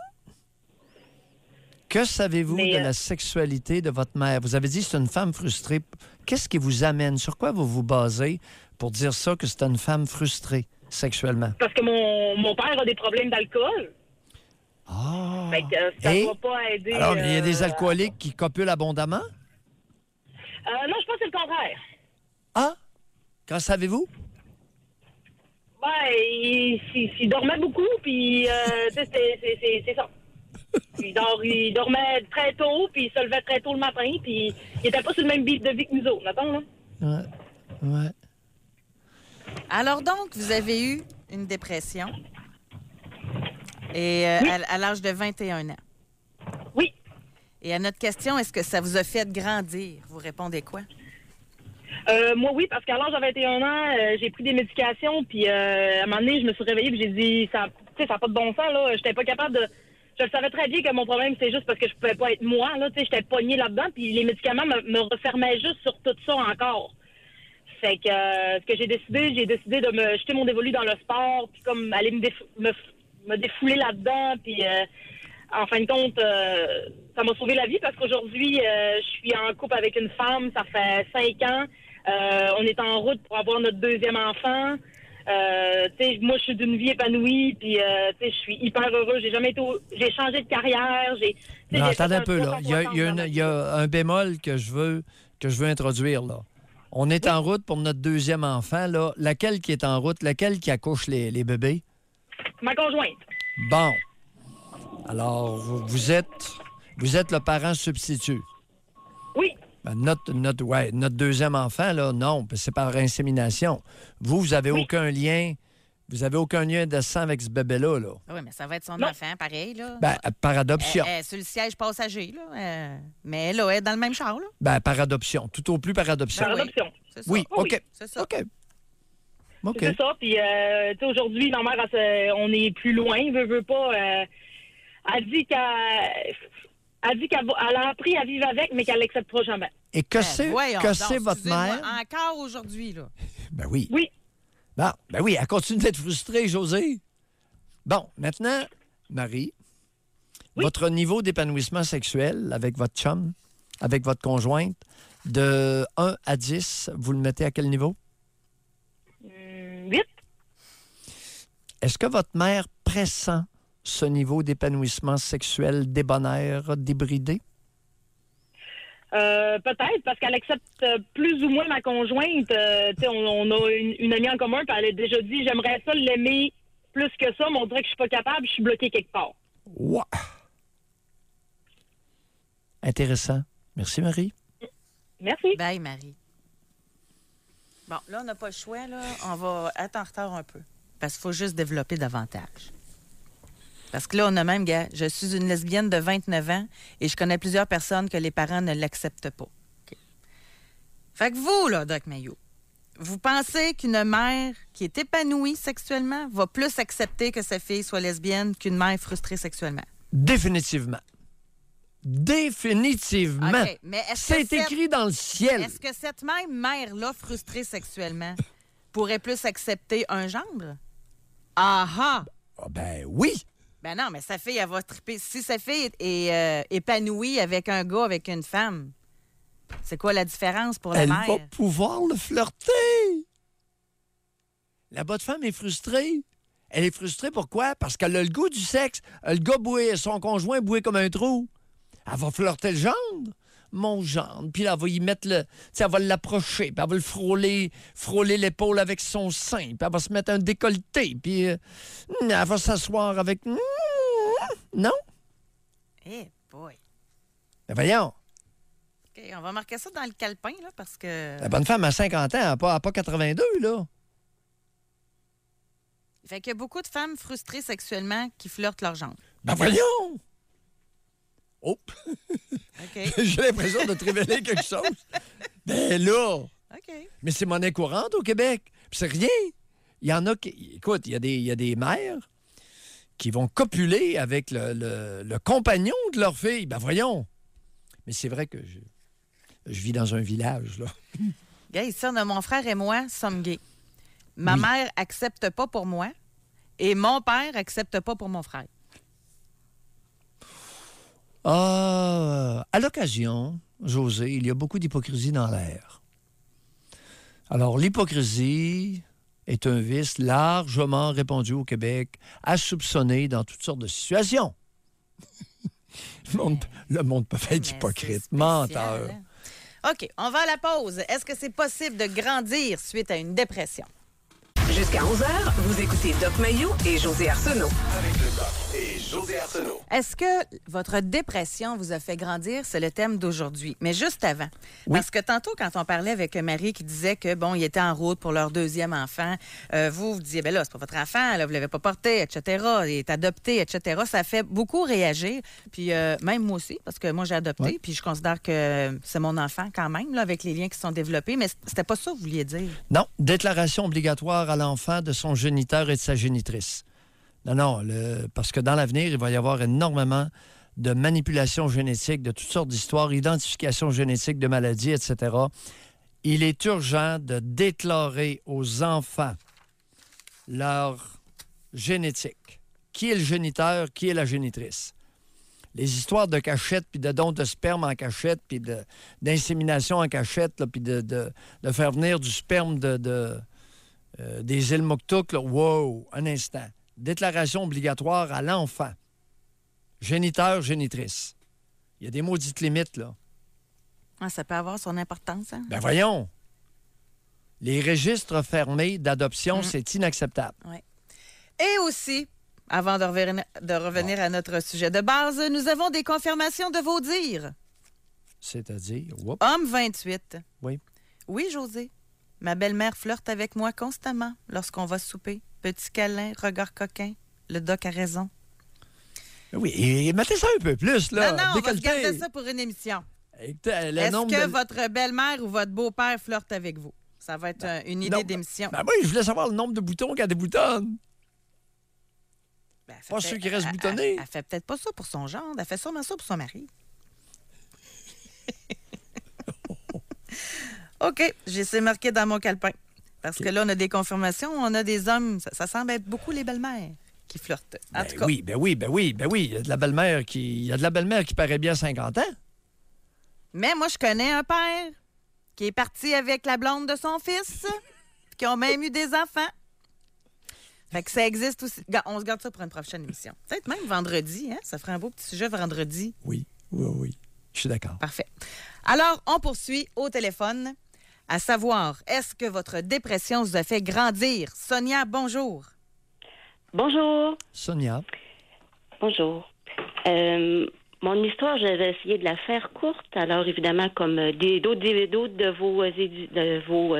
Que savez-vous de la sexualité de votre mère? Vous avez dit que c'est une femme frustrée. Qu'est-ce qui vous amène? Sur quoi vous vous basez pour dire ça, que c'est une femme frustrée sexuellement? Parce que mon père a des problèmes d'alcool. Ah! Fait que ça ne va pas aider... Alors, il y a des alcooliques qui copulent abondamment? Non, je pense que c'est le contraire. Ah? Qu'en savez-vous? Ben, il dormait beaucoup, puis c'est ça. Il dormait très tôt, puis il se levait très tôt le matin, puis il était pas sur le même beat de vie que nous autres, mettons, là. Ouais. Alors donc, vous avez eu une dépression et à l'âge de 21 ans. Oui. Et à notre question, est-ce que ça vous a fait grandir? Vous répondez quoi? Moi, oui, parce qu'à l'âge de 21 ans, j'ai pris des médications, puis à un moment donné, je me suis réveillée, puis j'ai dit, ça n'a pas de bon sens, là. J'étais pas capable de... Je le savais très bien que mon problème, c'était juste parce que je pouvais pas être moi, là. Tu sais, j'étais pognée là-dedans, puis les médicaments me refermaient juste sur tout ça encore. Fait que ce que j'ai décidé de me jeter mon dévolu dans le sport, puis comme aller me défouler là-dedans, puis en fin de compte, ça m'a sauvé la vie parce qu'aujourd'hui, je suis en couple avec une femme, ça fait 5 ans. On est en route pour avoir notre 2e enfant. Moi, je suis d'une vie épanouie, puis je suis hyper heureuse. J'ai changé de carrière. Non, attendez un peu, là. Il y a un bémol que je veux introduire, là. On est en route pour notre 2e enfant, là. Laquelle qui est en route? Laquelle qui accouche les bébés? Ma conjointe. Bon. Alors, vous êtes le parent substitut. Oui. Ben, notre 2e enfant, là, non, c'est par insémination. Vous avez aucun lien. Vous avez aucun lien de sang avec ce bébé-là, là. Oui, mais ça va être son enfant, pareil, là. Ben, par adoption. Sur le siège passager, là. Mais là, elle est dans le même char, là. Ben, par adoption. Tout au plus par adoption. Par adoption. C'est ça. Oui, OK. Oui, c'est ça. OK. C'est ça. Puis, aujourd'hui, ma mère, on est plus loin. Veut pas. Elle dit qu'elle a appris à vivre avec, mais qu'elle l'acceptera jamais. Et que c'est votre mère? Encore aujourd'hui, là. Ben oui. Oui. Bon, ben oui, elle continue d'être frustrée, Josée. Bon, maintenant, Marie, votre niveau d'épanouissement sexuel avec votre chum, avec votre conjointe, de 1 à 10, vous le mettez à quel niveau? 8. Est-ce que votre mère pressent ce niveau d'épanouissement sexuel débonnaire, débridé? Peut-être, parce qu'elle accepte plus ou moins ma conjointe. On a une amie en commun, puis elle a déjà dit, j'aimerais ça l'aimer plus que ça, mais on dirait que je suis pas capable, je suis bloquée quelque part. Wow. Intéressant. Merci, Marie. Merci. Bye, Marie. Bon, là, on n'a pas le choix, là. On va être en retard un peu, parce qu'il faut juste développer davantage. Parce que là, on a même, gars, je suis une lesbienne de 29 ans et je connais plusieurs personnes que les parents ne l'acceptent pas. Okay. Fait que vous, là, Doc Mayou, vous pensez qu'une mère qui est épanouie sexuellement va plus accepter que sa fille soit lesbienne qu'une mère frustrée sexuellement? Définitivement. Définitivement. Okay, mais c'est écrit dans le ciel. Est-ce que cette même mère-là, frustrée sexuellement, pourrait plus accepter un gendre? Ah! Ben oui! Ben non, mais sa fille, elle va triper. Si sa fille est épanouie avec un gars, avec une femme, c'est quoi la différence pour la mère? Elle va pouvoir le flirter. La bonne femme est frustrée. Elle est frustrée pourquoi? Parce qu'elle a le goût du sexe. Le gars boué, son conjoint boué comme un trou. Elle va flirter le gendre. Mon gendre. Puis là, elle va y mettre le... Tu sais, elle va l'approcher, puis elle va le frôler l'épaule avec son sein, puis elle va se mettre un décolleté, puis elle va s'asseoir avec... Non? Eh boy. Ben voyons. OK, on va marquer ça dans le calepin, là, parce que... La bonne femme a 50 ans, elle n'a pas 82, là. Fait qu'il y a beaucoup de femmes frustrées sexuellement qui flirtent leur gendre. Ben voyons! Oh! OK. J'ai l'impression de te révéler quelque chose. Ben là! OK. Mais c'est monnaie courante au Québec. Puis c'est rien. Il y en a qui... Écoute, il y a des mères qui vont copuler avec le compagnon de leur fille. Ben voyons! Mais c'est vrai que je vis dans un village, là. Gars, ici, on a mon frère et moi sommes gays. Ma mère accepte pas pour moi et mon père accepte pas pour mon frère. À l'occasion, José, il y a beaucoup d'hypocrisie dans l'air. Alors, l'hypocrisie est un vice largement répandu au Québec, à soupçonner dans toutes sortes de situations. Le monde peut être hypocrite, menteur. Hein? OK, on va à la pause. Est-ce que c'est possible de grandir suite à une dépression? Jusqu'à 11h, vous écoutez Doc Mayou et José Arsenault. Avec le Doc et José Arsenault. Est-ce que votre dépression vous a fait grandir? C'est le thème d'aujourd'hui. Mais juste avant. Oui. Parce que tantôt, quand on parlait avec Marie qui disait que, bon, il était en route pour leur deuxième enfant, vous disiez, ben là, c'est pas votre enfant, là, vous l'avez pas porté, etc., il est adopté, etc. Ça fait beaucoup réagir. Puis même moi aussi, parce que moi, j'ai adopté, Ouais. puis je considère que c'est mon enfant quand même, là, avec les liens qui sont développés. Mais c'était pas ça que vous vouliez dire. Non, déclaration obligatoire à l'enfant de son géniteur et de sa génitrice. Non, parce que dans l'avenir, il va y avoir énormément de manipulation génétique, de toutes sortes d'histoires, identification génétique de maladies, etc. Il est urgent de déclarer aux enfants leur génétique. Qui est le géniteur, qui est la génitrice? Les histoires de cachette, puis de dons de sperme en cachette, puis d'insémination en cachette, là, puis de faire venir du sperme des îles Mouktouk, là. Wow, un instant. Déclaration obligatoire à l'enfant. Géniteur, génitrice. Il y a des maudites limites, là. Ah, ça peut avoir son importance, hein? Ben voyons. Les registres fermés d'adoption, c'est inacceptable. Oui. Et aussi, avant de revenir à notre sujet de base, nous avons des confirmations de vos dires. C'est-à-dire, whoop, Homme 28. oui. Oui, José. Ma belle-mère flirte avec moi constamment lorsqu'on va souper. Petit câlin, regard coquin. Le doc a raison. Oui, et mettez ça un peu plus, là. Non, on va se Décolleté. garder ça pour une émission. Est-ce Est-ce que votre belle-mère ou votre beau-père flirte avec vous? Ça va être une idée d'émission. Ben oui, je voulais savoir le nombre de boutons qu'elle déboutonne. Ben, elle fait Pas peut-être- ceux qui restent elle- boutonnés. Elle fait peut-être pas ça pour son genre. Elle fait sûrement ça pour son mari. OK, j'ai ça marqué dans mon calepin. Parce que là, on a des confirmations, on a des hommes. Ça semble être beaucoup les belles-mères qui flirtent. En tout cas, Oui. Il y a de la belle-mère qui paraît bien 50 ans. mais moi, je connais un père qui est parti avec la blonde de son fils, puis qui ont même eu des enfants. Fait que ça existe aussi. On se garde ça pour une prochaine émission. Peut-être même vendredi, hein? Ça ferait un beau petit sujet vendredi. Oui. Je suis d'accord. Parfait. Alors, on poursuit au téléphone, à savoir, est-ce que votre dépression vous a fait grandir? Sonia, bonjour. Bonjour. Sonia, Bonjour. Mon histoire, j'avais essayé de la faire courte. Alors, évidemment, comme d'autres de vos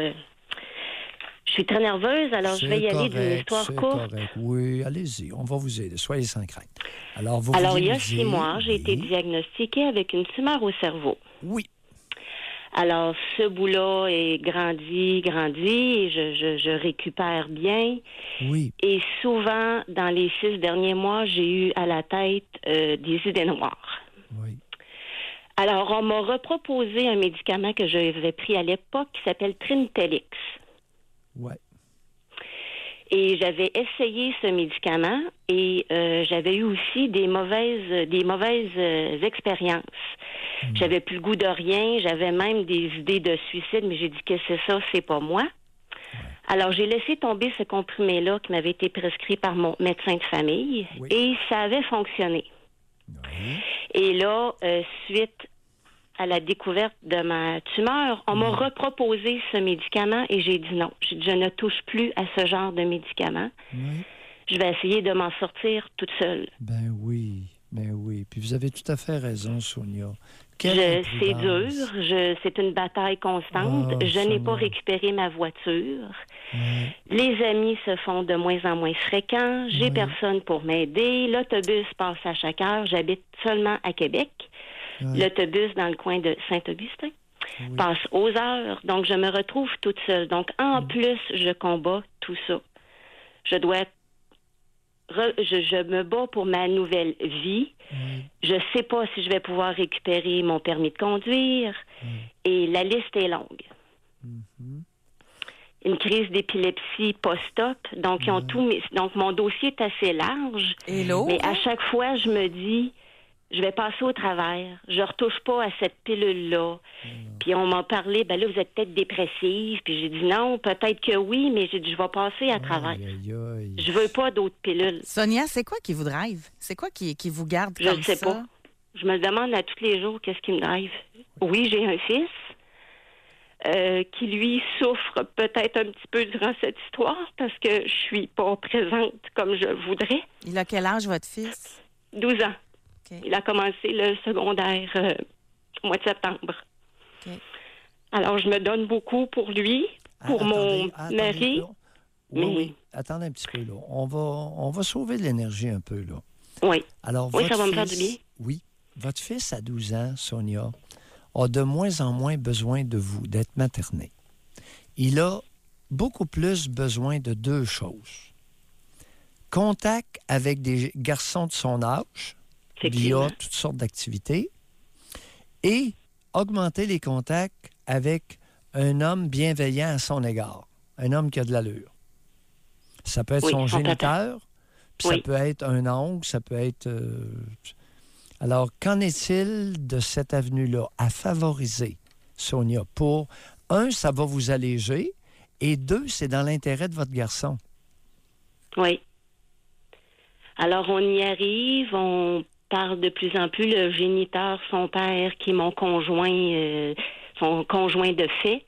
je suis très nerveuse, alors je vais y aller d'une histoire c'est courte. correct. Oui, allez-y, on va vous aider. Soyez sans crainte. Alors, vous Alors, vouliez il y a nous 6 dire- mois, j'ai été Oui. diagnostiquée avec une tumeur au cerveau. Oui. Alors, ce bout-là est grandi, et je récupère bien. Oui. Et souvent, dans les 6 derniers mois, j'ai eu à la tête des idées noires. Oui. Alors, on m'a reproposé un médicament que j'avais pris à l'époque qui s'appelle Trintelix. Ouais. Et j'avais essayé ce médicament et j'avais eu aussi des mauvaises expériences. J'avais plus le goût de rien, j'avais même des idées de suicide, mais j'ai dit que c'est ça, c'est pas moi. Alors, j'ai laissé tomber ce comprimé-là qui m'avait été prescrit par mon médecin de famille Oui. et ça avait fonctionné. Oui. Et là, suite à la découverte de ma tumeur, on m'a reproposé ce médicament et j'ai dit non. J'ai dit, je ne touche plus à ce genre de médicament. Oui. Je vais essayer de m'en sortir toute seule. Ben oui. Puis vous avez tout à fait raison, Sonia. C'est dur. imprudence. C'est une bataille constante. Oh, Je n'ai Sonia. pas récupéré ma voiture. Ouais. Les amis se font de moins en moins fréquents. J'ai Oui. personne pour m'aider. L'autobus passe à chaque heure. J'habite seulement à Québec. Ouais. L'autobus dans le coin de Saint-Augustin Oui. passe aux heures. Donc, je me retrouve toute seule. Donc, en plus, je combats tout ça. Je dois être je me bats pour ma nouvelle vie. Je ne sais pas si je vais pouvoir récupérer mon permis de conduire. Et la liste est longue. Une crise d'épilepsie post-op. Donc, ils ont tout mis. Donc, mon dossier est assez large. Et l'autre? Mais à chaque fois, je me dis, je vais passer au travers. Je retouche pas à cette pilule-là. Puis on m'a parlé, ben là, vous êtes peut-être dépressive. Puis j'ai dit non, peut-être que oui, mais j'ai dit, je vais passer à travers. Aïe. Je veux pas d'autres pilules. Sonia, c'est quoi qui vous drive? C'est quoi qui vous garde Je comme ne sais ça? pas. Je me demande à tous les jours qu'est-ce qui me drive. Oui, j'ai un fils. qui, lui, souffre peut-être un petit peu durant cette histoire parce que je suis pas présente comme je voudrais. Il a quel âge, votre fils? 12 ans. OK. Il a commencé le secondaire au mois de septembre. OK. Alors, je me donne beaucoup pour lui, pour mon mari. Oui, mais- oui. Attendez un petit peu, là. On va sauver de l'énergie un peu, là. Oui. Alors, Oui, votre ça va me faire du fils- bien. Oui. Votre fils, à 12 ans, Sonia, a de moins en moins besoin de vous, d'être materné. Il a beaucoup plus besoin de deux choses. Contact avec des garçons de son âge, Effectivement. via toutes sortes d'activités, et augmenter les contacts avec un homme bienveillant à son égard, un homme qui a de l'allure. Ça peut être Oui, son son papa. géniteur, puis Oui. ça peut être un oncle, ça peut être... Alors, qu'en est-il de cette avenue-là à favoriser, Sonia, pour, un, ça va vous alléger, et deux, c'est dans l'intérêt de votre garçon. Oui. Alors, on y arrive, on parle de plus en plus. Le géniteur, son père, qui est mon conjoint, son conjoint de fait,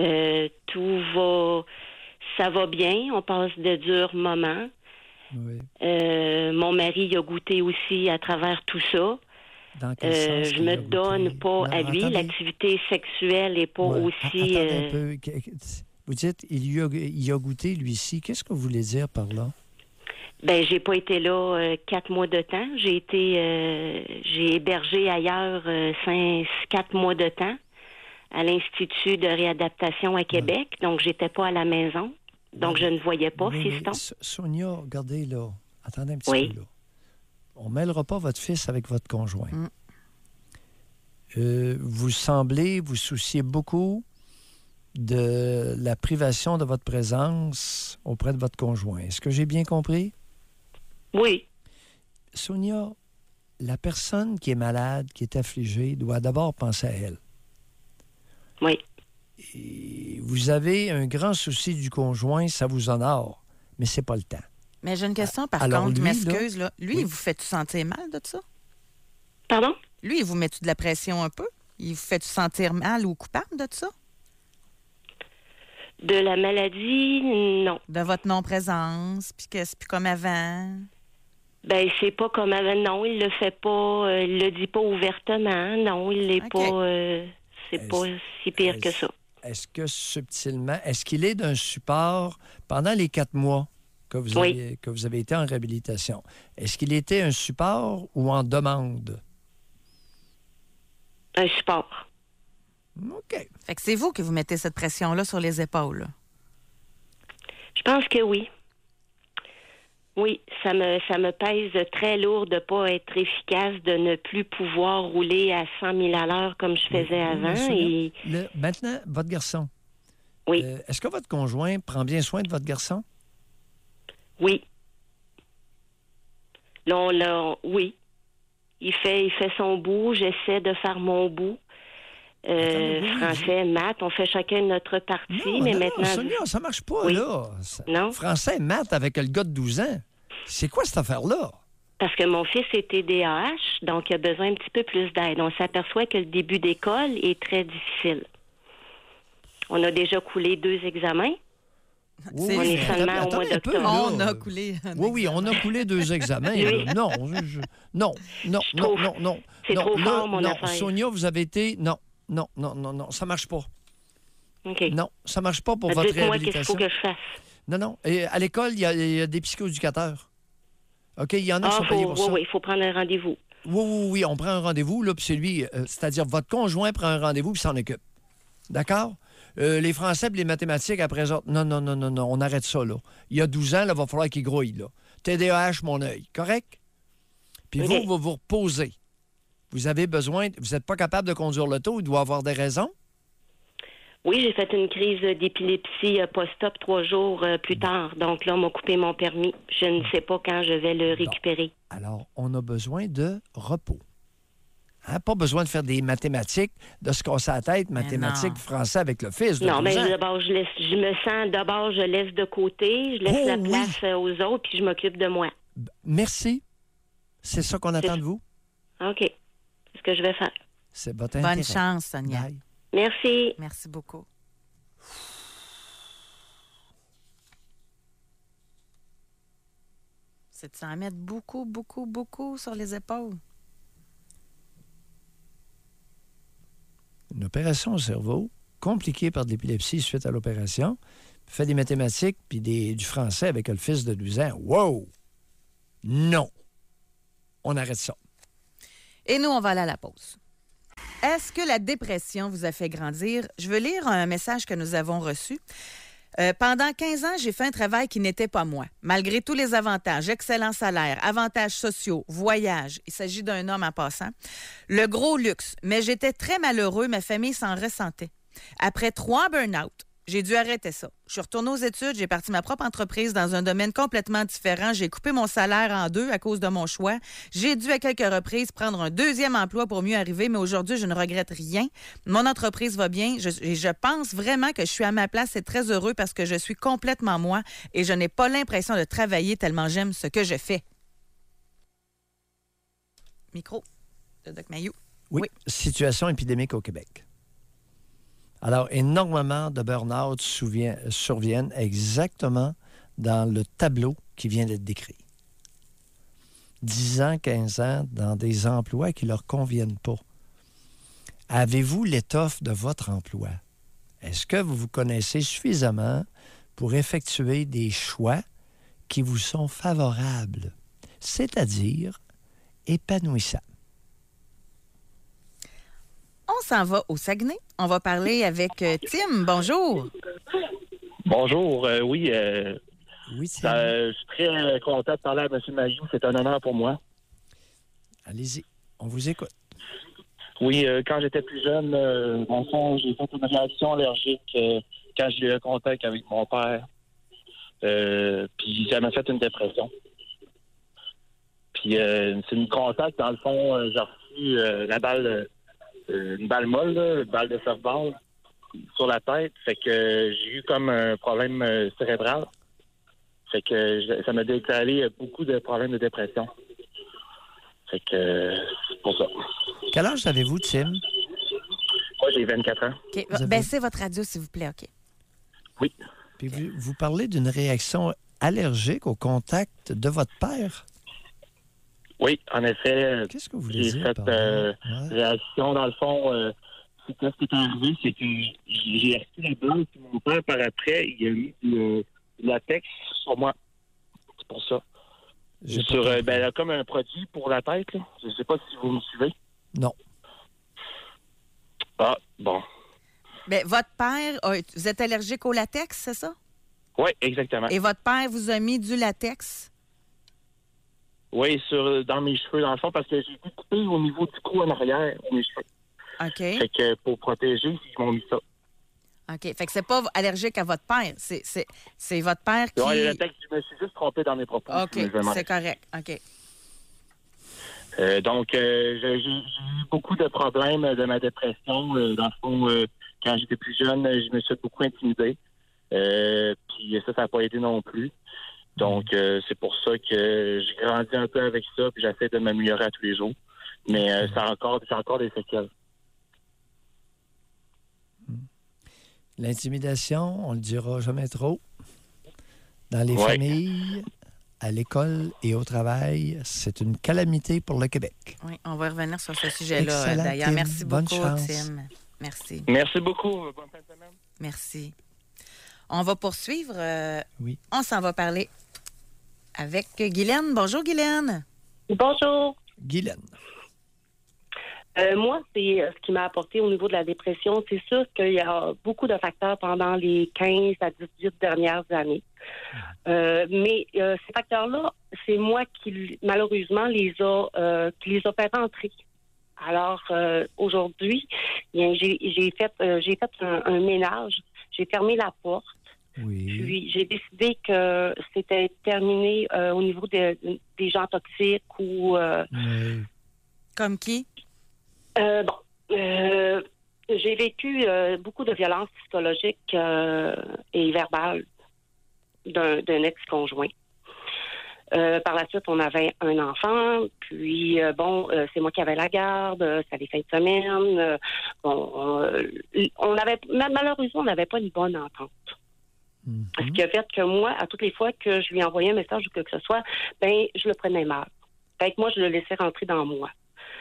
ça va bien. On passe de durs moments. Oui. Mon mari il a goûté aussi à travers tout ça. Dans quel sens Je qu'il me a goûté? donne pas Non, à lui. attendez. L'activité sexuelle n'est pas Ouais. aussi... Attendez un peu. Vous dites, il a goûté, lui-ci. Qu'est-ce que vous voulez dire par là? Ben, j'ai pas été là 4 mois de temps. J'ai hébergé ailleurs 4 mois de temps à l'Institut de réadaptation à Québec. Donc, j'étais pas à la maison. Donc, je ne voyais pas, Oui, mais fiston. Sonia, regardez là. Attendez un petit Oui. peu là. On ne mêlera pas votre fils avec votre conjoint. Mm. Vous semblez vous soucier beaucoup de la privation de votre présence auprès de votre conjoint. Est-ce que j'ai bien compris? Oui. Sonia, la personne qui est malade, qui est affligée, doit d'abord penser à elle. Oui. Et vous avez un grand souci du conjoint, ça vous honore, mais c'est pas le temps. Mais j'ai une question, par Alors, contre, je lui, m'excuse. Là. Lui, oui. il vous fait-tu sentir mal de ça? Pardon? Lui, il vous met-tu de la pression un peu? Il vous fait-tu sentir mal ou coupable de ça? De la maladie, non. De votre non-présence, puis que c'est plus comme avant? Ben, c'est pas comme avant. Non, il le fait pas. Il le dit pas ouvertement. Non, il l'est OK. pas. C'est pas si pire que ça. Est-ce que subtilement, est-ce qu'il est d'un support pendant les 4 mois que vous, Oui. que vous avez été en réhabilitation? Est-ce qu'il était un support ou en demande? Un support. OK. Fait que c'est vous qui vous mettez cette pression-là sur les épaules. Là. Je pense que oui. Oui, ça me pèse très lourd de ne pas être efficace, de ne plus pouvoir rouler à 100 000 à l'heure comme je faisais avant. Sonia, Et maintenant, votre garçon. oui, Est-ce que votre conjoint prend bien soin de votre garçon? oui. Oui. Il fait son bout, j'essaie de faire mon bout. Attendez, oui, Français, maths, on fait chacun notre partie, mais maintenant... Sonia, ça marche pas, Oui. là. Non. Français, maths avec le gars de 12 ans. C'est quoi cette affaire-là? Parce que mon fils est TDAH, donc il a besoin un petit peu plus d'aide. On s'aperçoit que le début d'école est très difficile. On a déjà coulé 2 examens. C'est- On est seulement au mois Attendez un peu, d'octobre. là. On a coulé. un Oui, examen. on a coulé 2 examens. Oui. là. Non, non, Je trouve- non. c'est non, trop là, fort, mon non. affaire. Sonia, vous avez été... Non, ça marche pas. OK. Non, ça marche pas pour votre Dites-moi qu'est-ce qu'il faut réhabilitation. que je fasse. Non. Et à l'école, il y a des psychoéducateurs. OK, il y en a qui sont payés pour ça. Oui, il faut prendre un rendez-vous. Oui, on prend un rendez-vous, là, puis c'est lui, c'est-à-dire votre conjoint prend un rendez-vous puis s'en occupe. D'accord? Les Français puis les mathématiques, après ça, non, on arrête ça, là. Il y a 12 ans, là, il va falloir qu'il grouille, là. TDAH, mon œil, correct? Puis OK. vous vous reposez. Vous avez besoin, vous n'êtes pas capable de conduire l'auto, il doit avoir des raisons. Oui, j'ai fait une crise d'épilepsie post-op 3 jours plus tard. Donc là, on m'a coupé mon permis. Je ne sais pas quand je vais le récupérer. Alors, on a besoin de repos. Hein? Pas besoin de faire des mathématiques, de se casser la tête, mathématiques, non. français avec le fils de Non, 12 mais ans. d'abord, je laisse de côté, je laisse Oh, la oui. place aux autres, puis je m'occupe de moi. Merci. C'est ça qu'on attend de vous. OK. C'est ce que je vais faire. C'est votre Bonne intérêt. chance, Sonia. Bye. Merci. Merci beaucoup. C'est de s'en mettre beaucoup, beaucoup, beaucoup sur les épaules. Une opération au cerveau, compliquée par de l'épilepsie suite à l'opération, fait des mathématiques puis du français avec le fils de 12 ans. Wow! Non! On arrête ça. Et nous, on va aller à la pause. Est-ce que la dépression vous a fait grandir? Je veux lire un message que nous avons reçu. Pendant 15 ans, j'ai fait un travail qui n'était pas moi. Malgré tous les avantages, excellent salaire, avantages sociaux, voyages, il s'agit d'un homme en passant, le gros luxe, mais j'étais très malheureux, ma famille s'en ressentait. Après 3 burn-out, j'ai dû arrêter ça. Je suis retournée aux études, j'ai parti ma propre entreprise dans un domaine complètement différent. J'ai coupé mon salaire en 2 à cause de mon choix. J'ai dû à quelques reprises prendre un 2e emploi pour mieux arriver, mais aujourd'hui, je ne regrette rien. Mon entreprise va bien et je pense vraiment que je suis à ma place et très heureux parce que je suis complètement moi et je n'ai pas l'impression de travailler tellement j'aime ce que je fais. Micro de Doc Mayou. Oui. Situation épidémique au Québec. Alors, énormément de burn-out surviennent exactement dans le tableau qui vient d'être décrit. 10 ans, 15 ans dans des emplois qui ne leur conviennent pas. Avez-vous l'étoffe de votre emploi? Est-ce que vous vous connaissez suffisamment pour effectuer des choix qui vous sont favorables, c'est-à-dire épanouissants? On s'en va au Saguenay. On va parler avec Tim. Bonjour. Bonjour. Oui, Oui, je suis très content de parler à M. Mayou. C'est un honneur pour moi. Allez-y, on vous écoute. Oui, quand j'étais plus jeune, dans le fond, j'ai fait une réaction allergique quand j'ai eu un contact avec mon père. Puis ça m'a fait une dépression. Puis c'est une contact, dans le fond, j'ai reçu la balle... une balle molle, là, une balle de softball sur la tête. Fait que j'ai eu comme un problème cérébral. Fait que ça m'a déclaré beaucoup de problèmes de dépression. Fait que c'est pour ça. Quel âge avez-vous, Tim? Moi, j'ai 24 ans. OK. Baissez votre radio, s'il vous plaît, OK. Oui. Puis vous parlez d'une réaction allergique au contact de votre père? Oui, en effet. Qu'est-ce que vous voulez j'ai dire fait par là? Ouais. réaction. Dans le fond, c'est ce qui est arrivé, c'est que j'ai reçu la balle, puis mon père, par après, il a mis du latex sur moi. C'est pour ça. J'ai pas Sur, compris. comme un produit pour la tête, là. Je ne sais pas si vous me suivez. Non. Ah, bon. Bien, votre père, vous êtes allergique au latex, c'est ça? Oui, exactement. Et votre père vous a mis du latex? Oui, dans mes cheveux, dans le fond, parce que j'ai été coupé au niveau du cou en arrière, mes cheveux. OK. Fait que pour protéger, ils m'ont mis ça. OK. Fait que c'est pas allergique à votre père. C'est votre père qui... Ouais, le latex, je me suis juste trompé dans mes propos. OK. Mais je vais m'en C'est correct. OK. Donc, j'ai eu beaucoup de problèmes de ma dépression. Dans le fond, quand j'étais plus jeune, je me suis beaucoup intimidé. Puis ça n'a pas aidé non plus. Donc, c'est pour ça que j'ai grandi un peu avec ça, puis j'essaie de m'améliorer à tous les jours. Mais c'est encore des séquelles. L'intimidation, on ne le dira jamais trop. Dans les Ouais. familles, à l'école et au travail, c'est une calamité pour le Québec. Oui, on va revenir sur ce sujet-là, Excellent, d'ailleurs. Tim. Merci Bonne beaucoup, chance. Tim. Merci. Merci beaucoup. Bonne fin de semaine. Merci. On va poursuivre. Oui. On s'en va parler avec Guylaine. Bonjour, Guylaine. Bonjour. Guylaine. Moi, c'est ce qui m'a apporté au niveau de la dépression. C'est sûr qu'il y a beaucoup de facteurs pendant les 15 à 18 dernières années. Mais ces facteurs-là, c'est moi qui, malheureusement, qui les a fait rentrer. Alors, aujourd'hui, bien, j'ai fait un ménage. J'ai fermé la porte. Oui. Puis, j'ai décidé que c'était terminé au niveau des gens toxiques ou... Oui. Comme qui? J'ai vécu beaucoup de violences psychologiques et verbales d'un ex-conjoint. Par la suite, on avait un enfant, puis c'est moi qui avais la garde, c'était les fins de semaine. Malheureusement, on n'avait pas une bonne entente. Ce qui a fait que moi, à toutes les fois que je lui envoyais un message ou quoi que ce soit, je le prenais mal. Fait que moi, je le laissais rentrer dans moi.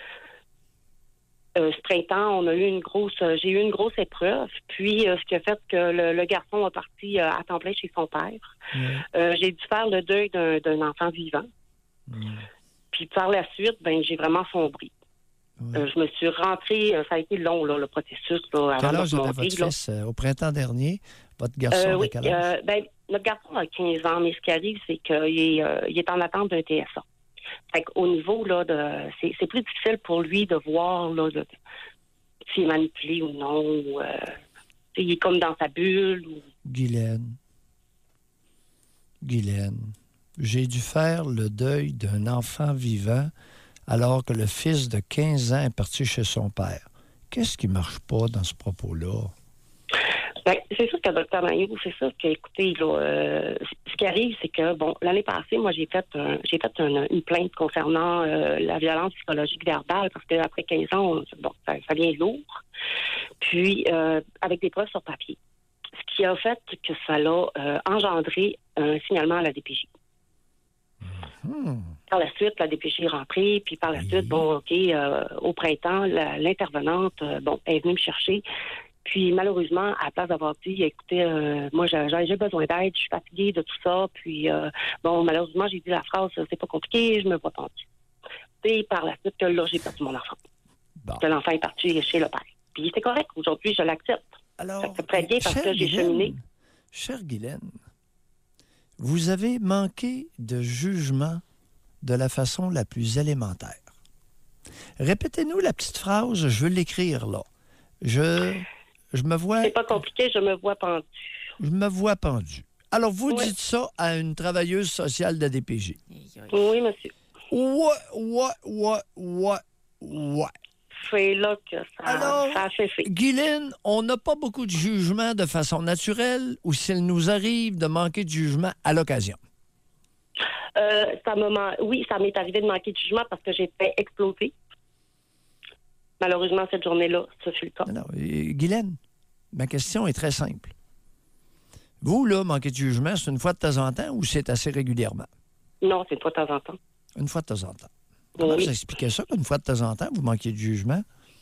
Ce printemps, j'ai eu une grosse épreuve. Puis, ce qui a fait que le garçon est parti à temps plein chez son père. J'ai dû faire le deuil d'un enfant vivant. Puis, par la suite, j'ai vraiment sombré. Je me suis rentrée, ça a été long, là, le processus. Là, quel avant âge de avait monter, votre fils au printemps dernier? Votre garçon avait quel âge? Notre garçon a 15 ans, mais ce qui arrive, c'est qu'il est en attente d'un TSA. Fait qu'au niveau, là, c'est plus difficile pour lui de voir là, s'il est manipulé ou non. Il est comme dans sa bulle. Guylaine, j'ai dû faire le deuil d'un enfant vivant alors que le fils de 15 ans est parti chez son père. Qu'est-ce qui ne marche pas dans ce propos-là? C'est sûr que Dr. Maillot, c'est sûr que, écoutez, là, ce qui arrive, c'est que, l'année passée, moi, j'ai fait une plainte concernant la violence psychologique verbale parce qu'après 15 ans, ça vient lourd. Puis, avec des preuves sur papier. Ce qui a fait que ça l'a engendré un signalement à la DPJ. Par la suite, la DPJ est rentrée, puis par la suite, au printemps, l'intervenante, est venue me chercher. Puis malheureusement, à la place d'avoir dit, écoutez, moi j'ai besoin d'aide, je suis fatiguée de tout ça. Puis malheureusement, j'ai dit la phrase, c'est pas compliqué, je me vois pendu. Et par la suite, là, j'ai perdu mon enfant. Que l'enfant est parti chez le père. Puis c'est correct, aujourd'hui, je l'accepte. Alors, ça fait très bien parce que j'ai cheminé. Chère Guylaine, vous avez manqué de jugement de la façon la plus élémentaire. Répétez-nous la petite phrase, je veux l'écrire là. Je me vois... C'est pas compliqué, je me vois pendu. Je me vois pendu. Alors, vous dites ça à une travailleuse sociale de DPJ. Oui, monsieur. Ouais. C'est là que ça a cessé. Guylaine, on n'a pas beaucoup de jugement de façon naturelle ou s'il nous arrive de manquer de jugement à l'occasion? Oui, ça m'est arrivé de manquer de jugement parce que j'ai fait exploser. Malheureusement, cette journée-là, ça fut le cas. Non, Guylaine, ma question est très simple. Vous, là, manquer de jugement, c'est une fois de temps en temps ou c'est assez régulièrement? Non, c'est une fois de temps en temps. Une fois de temps en temps. Comment vous expliquez ça qu'une fois de temps en temps, vous manquiez de jugement?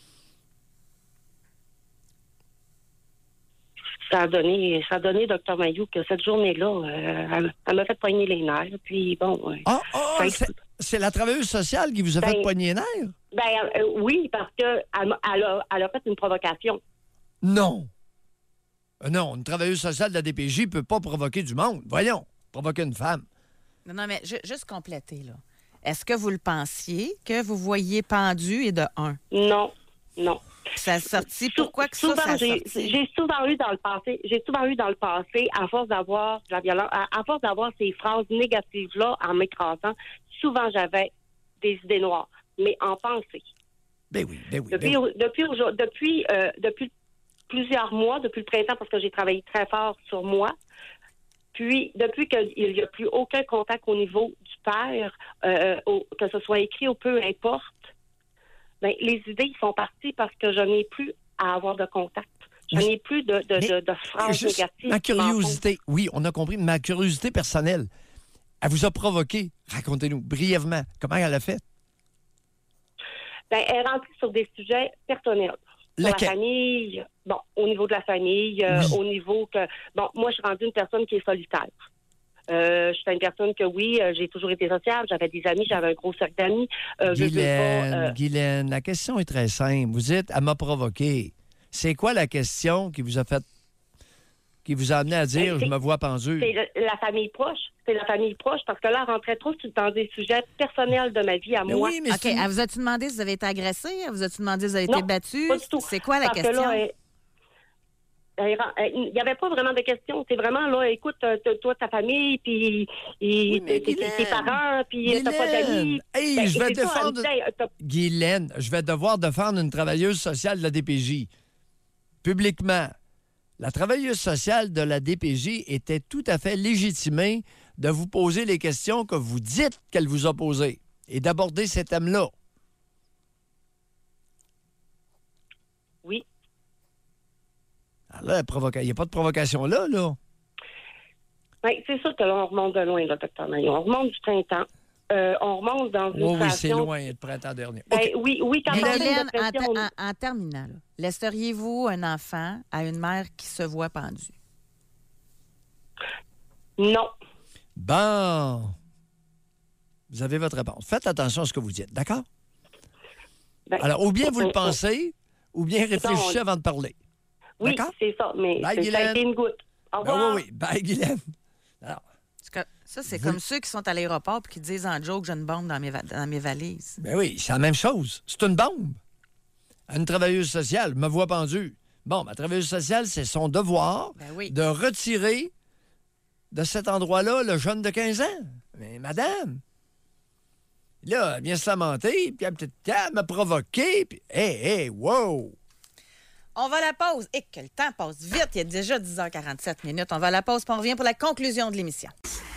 Ça a donné, Dr. Maillot, que cette journée-là, elle m'a fait poigner les nerfs. Puis c'est la travailleuse sociale qui vous a fait poigner les nerfs? Oui, parce qu'elle a fait une provocation. Non. Non, une travailleuse sociale de la DPJ ne peut pas provoquer du monde. Voyons, provoquer une femme. Non, mais juste compléter, là. Est-ce que vous le pensiez, que vous voyiez pendu et de un? Non. Ça a sorti. Pourquoi que ça a sorti? J'ai souvent eu dans le passé, à force d'avoir de la violence, à force d'avoir ces phrases négatives-là en m'écrasant, souvent j'avais des idées noires, mais en pensée. Ben oui. Depuis plusieurs mois, depuis le printemps, parce que j'ai travaillé très fort sur moi, puis depuis qu'il n'y a plus aucun contact au niveau du père, que ce soit écrit ou peu importe, les idées sont parties parce que je n'ai plus à avoir de contact. Je n'ai plus de phrases négatives. Ma curiosité, oui, on a compris, ma curiosité personnelle, elle vous a provoqué. Racontez-nous brièvement comment elle a fait. Elle est rentrée sur des sujets personnels. Sur la famille, au niveau de la famille, au niveau que... moi, je suis rendue une personne qui est solitaire. Je suis une personne que, j'ai toujours été sociable, j'avais des amis, j'avais un gros cercle d'amis. Guylaine, la question est très simple. Vous dites, elle m'a provoqué. C'est quoi la question qui vous a amené à dire, je me vois pendu? C'est la famille proche. C'est la famille proche, parce que là, elle rentrait trop dans des sujets personnels de ma vie à moi. Oui, mais elle vous a-tu demandé si vous avez été agressé? Elle vous a-tu demandé si vous avez été battu? Pas du tout. C'est quoi la question? Il n'y avait pas vraiment de questions. C'est vraiment, là, écoute, toi, ta famille, puis tes parents, puis t'as pas d'amis. Hey, je vais défendre... Guylaine, je vais devoir défendre une travailleuse sociale de la DPJ. Publiquement. La travailleuse sociale de la DPJ était tout à fait légitimée de vous poser les questions que vous dites qu'elle vous a posées et d'aborder ces thèmes-là. Oui. Alors là, il n'y a pas de provocation là. Ben, c'est sûr que là, on remonte de loin, là, Dr. Maillot. On remonte du printemps. On remonte dans une Oui, c'est station... loin, le printemps dernier. Ben, OK. oui, quand Mais on a une Guylaine, dépression... en terminant, là, laisseriez-vous un enfant à une mère qui se voit pendue? Non. Bon. Vous avez votre réponse. Faites attention à ce que vous dites, d'accord? Ben, Alors, ou bien vous le pensez, ou bien réfléchissez Non, avant de parler. Oui, D'accord? c'est ça, mais Bye, ça a Guylaine. été une goutte. Au Ben revoir. oui, oui. Bye, Guylaine. Alors, Ça, c'est Vous- comme ceux qui sont à l'aéroport et qui disent en joke, j'ai une bombe dans mes valises. ben oui, c'est la même chose. C'est une bombe. Une travailleuse sociale me voit pendue. Bon, ma travailleuse sociale, c'est son devoir Ben oui. de retirer de cet endroit-là le jeune de 15 ans. Mais madame, là, elle vient se lamenter, puis elle m'a provoqué, puis hey, wow! On va à la pause. Et que le temps passe vite. Il est déjà 10h47 minutes. On va à la pause, puis on revient pour la conclusion de l'émission.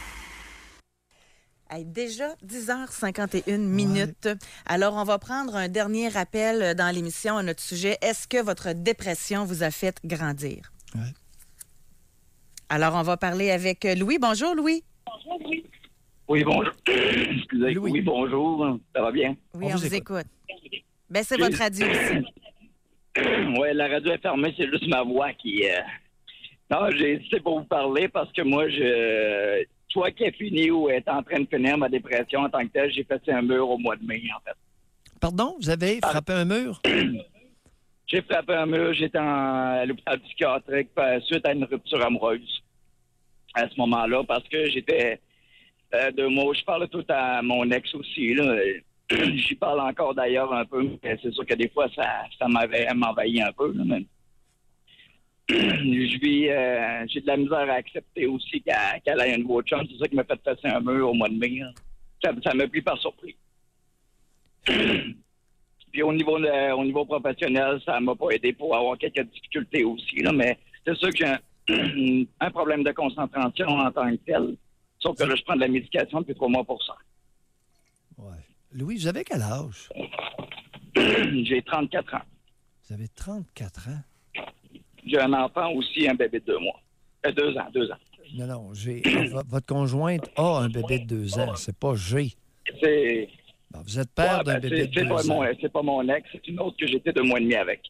Hey, déjà 10h51 minutes. Alors, on va prendre un dernier rappel dans l'émission à notre sujet. Est-ce que votre dépression vous a fait grandir? Ouais. Alors, on va parler avec Louis. Bonjour, Louis. Oui, bonjour. Excusez. Louis. Oui, bonjour. Ça va bien? Oui, On on vous vous écoute. Ben, c'est votre radio ici. Oui, la radio est fermée, c'est juste ma voix qui... Non, j'ai hésité pour vous parler parce que moi, soit qui est fini ou est en train de finir ma dépression en tant que telle, j'ai fait un mur au mois de mai, en fait. Pardon, vous avez frappé un mur? J'ai frappé un mur, j'étais à l'hôpital psychiatrique suite à une rupture amoureuse à ce moment-là parce que j'étais 2 mois. Je parle tout à mon ex aussi, là. J'y parle encore d'ailleurs un peu, mais c'est sûr que des fois, ça m'avait envahi un peu. Là, mais... j'ai de la misère à accepter aussi qu'elle ait un nouveau chum. C'est ça qui m'a fait passer un mur au mois de mai. Hein. Ça m'a pris par surprise. Puis au niveau professionnel, ça m'a pas aidé pour avoir quelques difficultés aussi. Là, mais c'est sûr que j'ai un problème de concentration en tant que tel. Sauf que là, je prends de la médication depuis 3 mois pour ça. Ouais. Louis, vous avez quel âge? J'ai 34 ans. Vous avez 34 ans? J'ai un enfant aussi, un bébé de 2 mois. 2 ans. Non, votre conjointe a un bébé de 2 ans. C'est pas G. C'est... Bon, vous êtes père d'un bébé de 2 ans. C'est pas mon ex, c'est une autre que j'étais 2 mois et demi avec.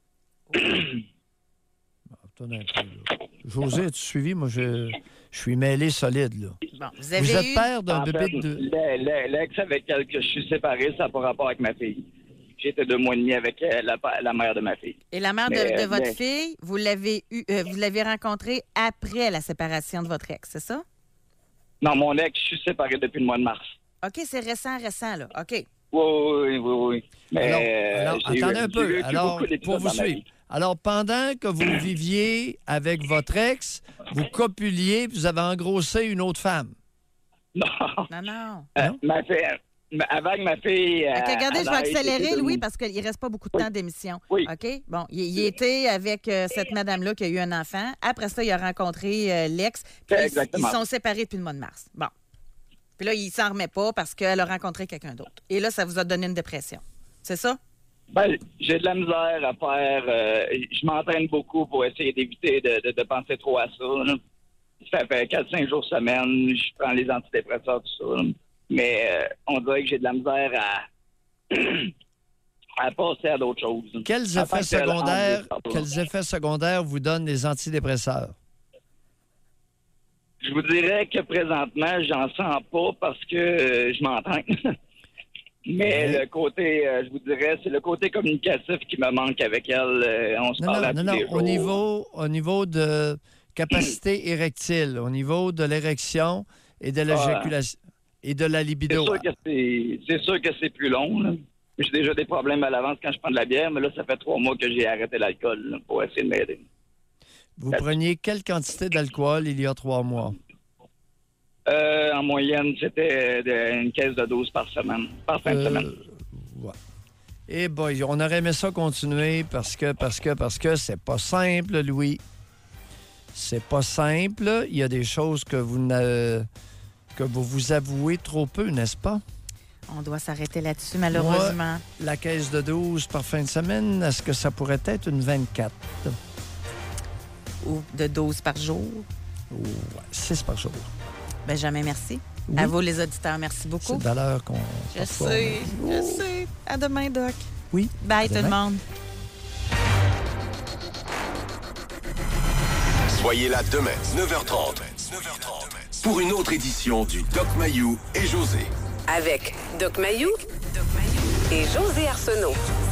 Attendez un peu, là. José, as-tu suivi? Moi, je suis mêlé solide, là. Bon, vous Vous êtes eu... père d'un En bébé fait, de 2 l'ex avec elle que je suis séparé, ça n'a pas rapport avec ma fille. J'étais 2 mois et demi avec la mère de ma fille. Et la mère Mais, de votre mais- fille, vous l'avez rencontrée après la séparation de votre ex, c'est ça? Non, mon ex, je suis séparé depuis le mois de mars. OK, c'est récent, là. OK. Oui. Mais Alors, j'ai attendez un j'ai peu. vécu Alors, beaucoup d'épisodes pour vous dans ma suivre. vie. Alors, pendant que vous viviez avec votre ex, vous copuliez, puis vous avez engrossé une autre femme. Non. Non. Ma fille, avec ma fille... OK, regardez, je vais accélérer, était Louis, de- parce qu'il ne reste pas beaucoup de temps d'émission. Oui. OK? Bon, il était avec cette madame-là qui a eu un enfant. Après ça, il a rencontré l'ex. Puis ils Exactement. sont séparés depuis le mois de mars. Bon. Puis là, il s'en remet pas parce qu'elle a rencontré quelqu'un d'autre. Et là, ça vous a donné une dépression. C'est ça? Ben, j'ai de la misère à faire... je m'entraîne beaucoup pour essayer d'éviter de penser trop à ça. Là. Ça fait 4-5 jours semaine, je prends les antidépresseurs, tout ça. Là. Mais on dirait que j'ai de la misère à passer à d'autres choses. Quels En tant effets que tel, quels effets secondaires vous donnent les antidépresseurs? Je vous dirais que présentement, j'en sens pas parce que je m'entraîne. Mais Ouais. le côté, je vous dirais, c'est le côté communicatif qui me manque avec elle. On se parle à tous les jours. Au niveau de capacité érectile, au niveau de l'érection et de l'éjaculation et de la libido. C'est sûr que c'est plus long. Là. J'ai déjà des problèmes à l'avance quand je prends de la bière, mais là, ça fait 3 mois que j'ai arrêté l'alcool là, pour essayer de m'aider. Vous preniez quelle quantité d'alcool il y a 3 mois? En moyenne, c'était une caisse de 12 par semaine, par fin de semaine. Ouais. Eh boy, on aurait aimé ça continuer parce que c'est pas simple, Louis. C'est pas simple. Il y a des choses que vous avouez trop peu, n'est-ce pas? On doit s'arrêter là-dessus, malheureusement. Moi, la caisse de 12 par fin de semaine, est-ce que ça pourrait être une 24? Ou de 12 par jour. Ouais, 6 par jour. Ben jamais merci. Oui. À vous, les auditeurs, merci C'est beaucoup. une valeur qu'on... Je parfois, sais, je sais. À demain, Doc. Oui. Bye, à tout le demain. monde. Soyez là demain, 9h30. Pour une autre édition du Doc Mayou et José. Avec Doc Mayou et José Arsenault.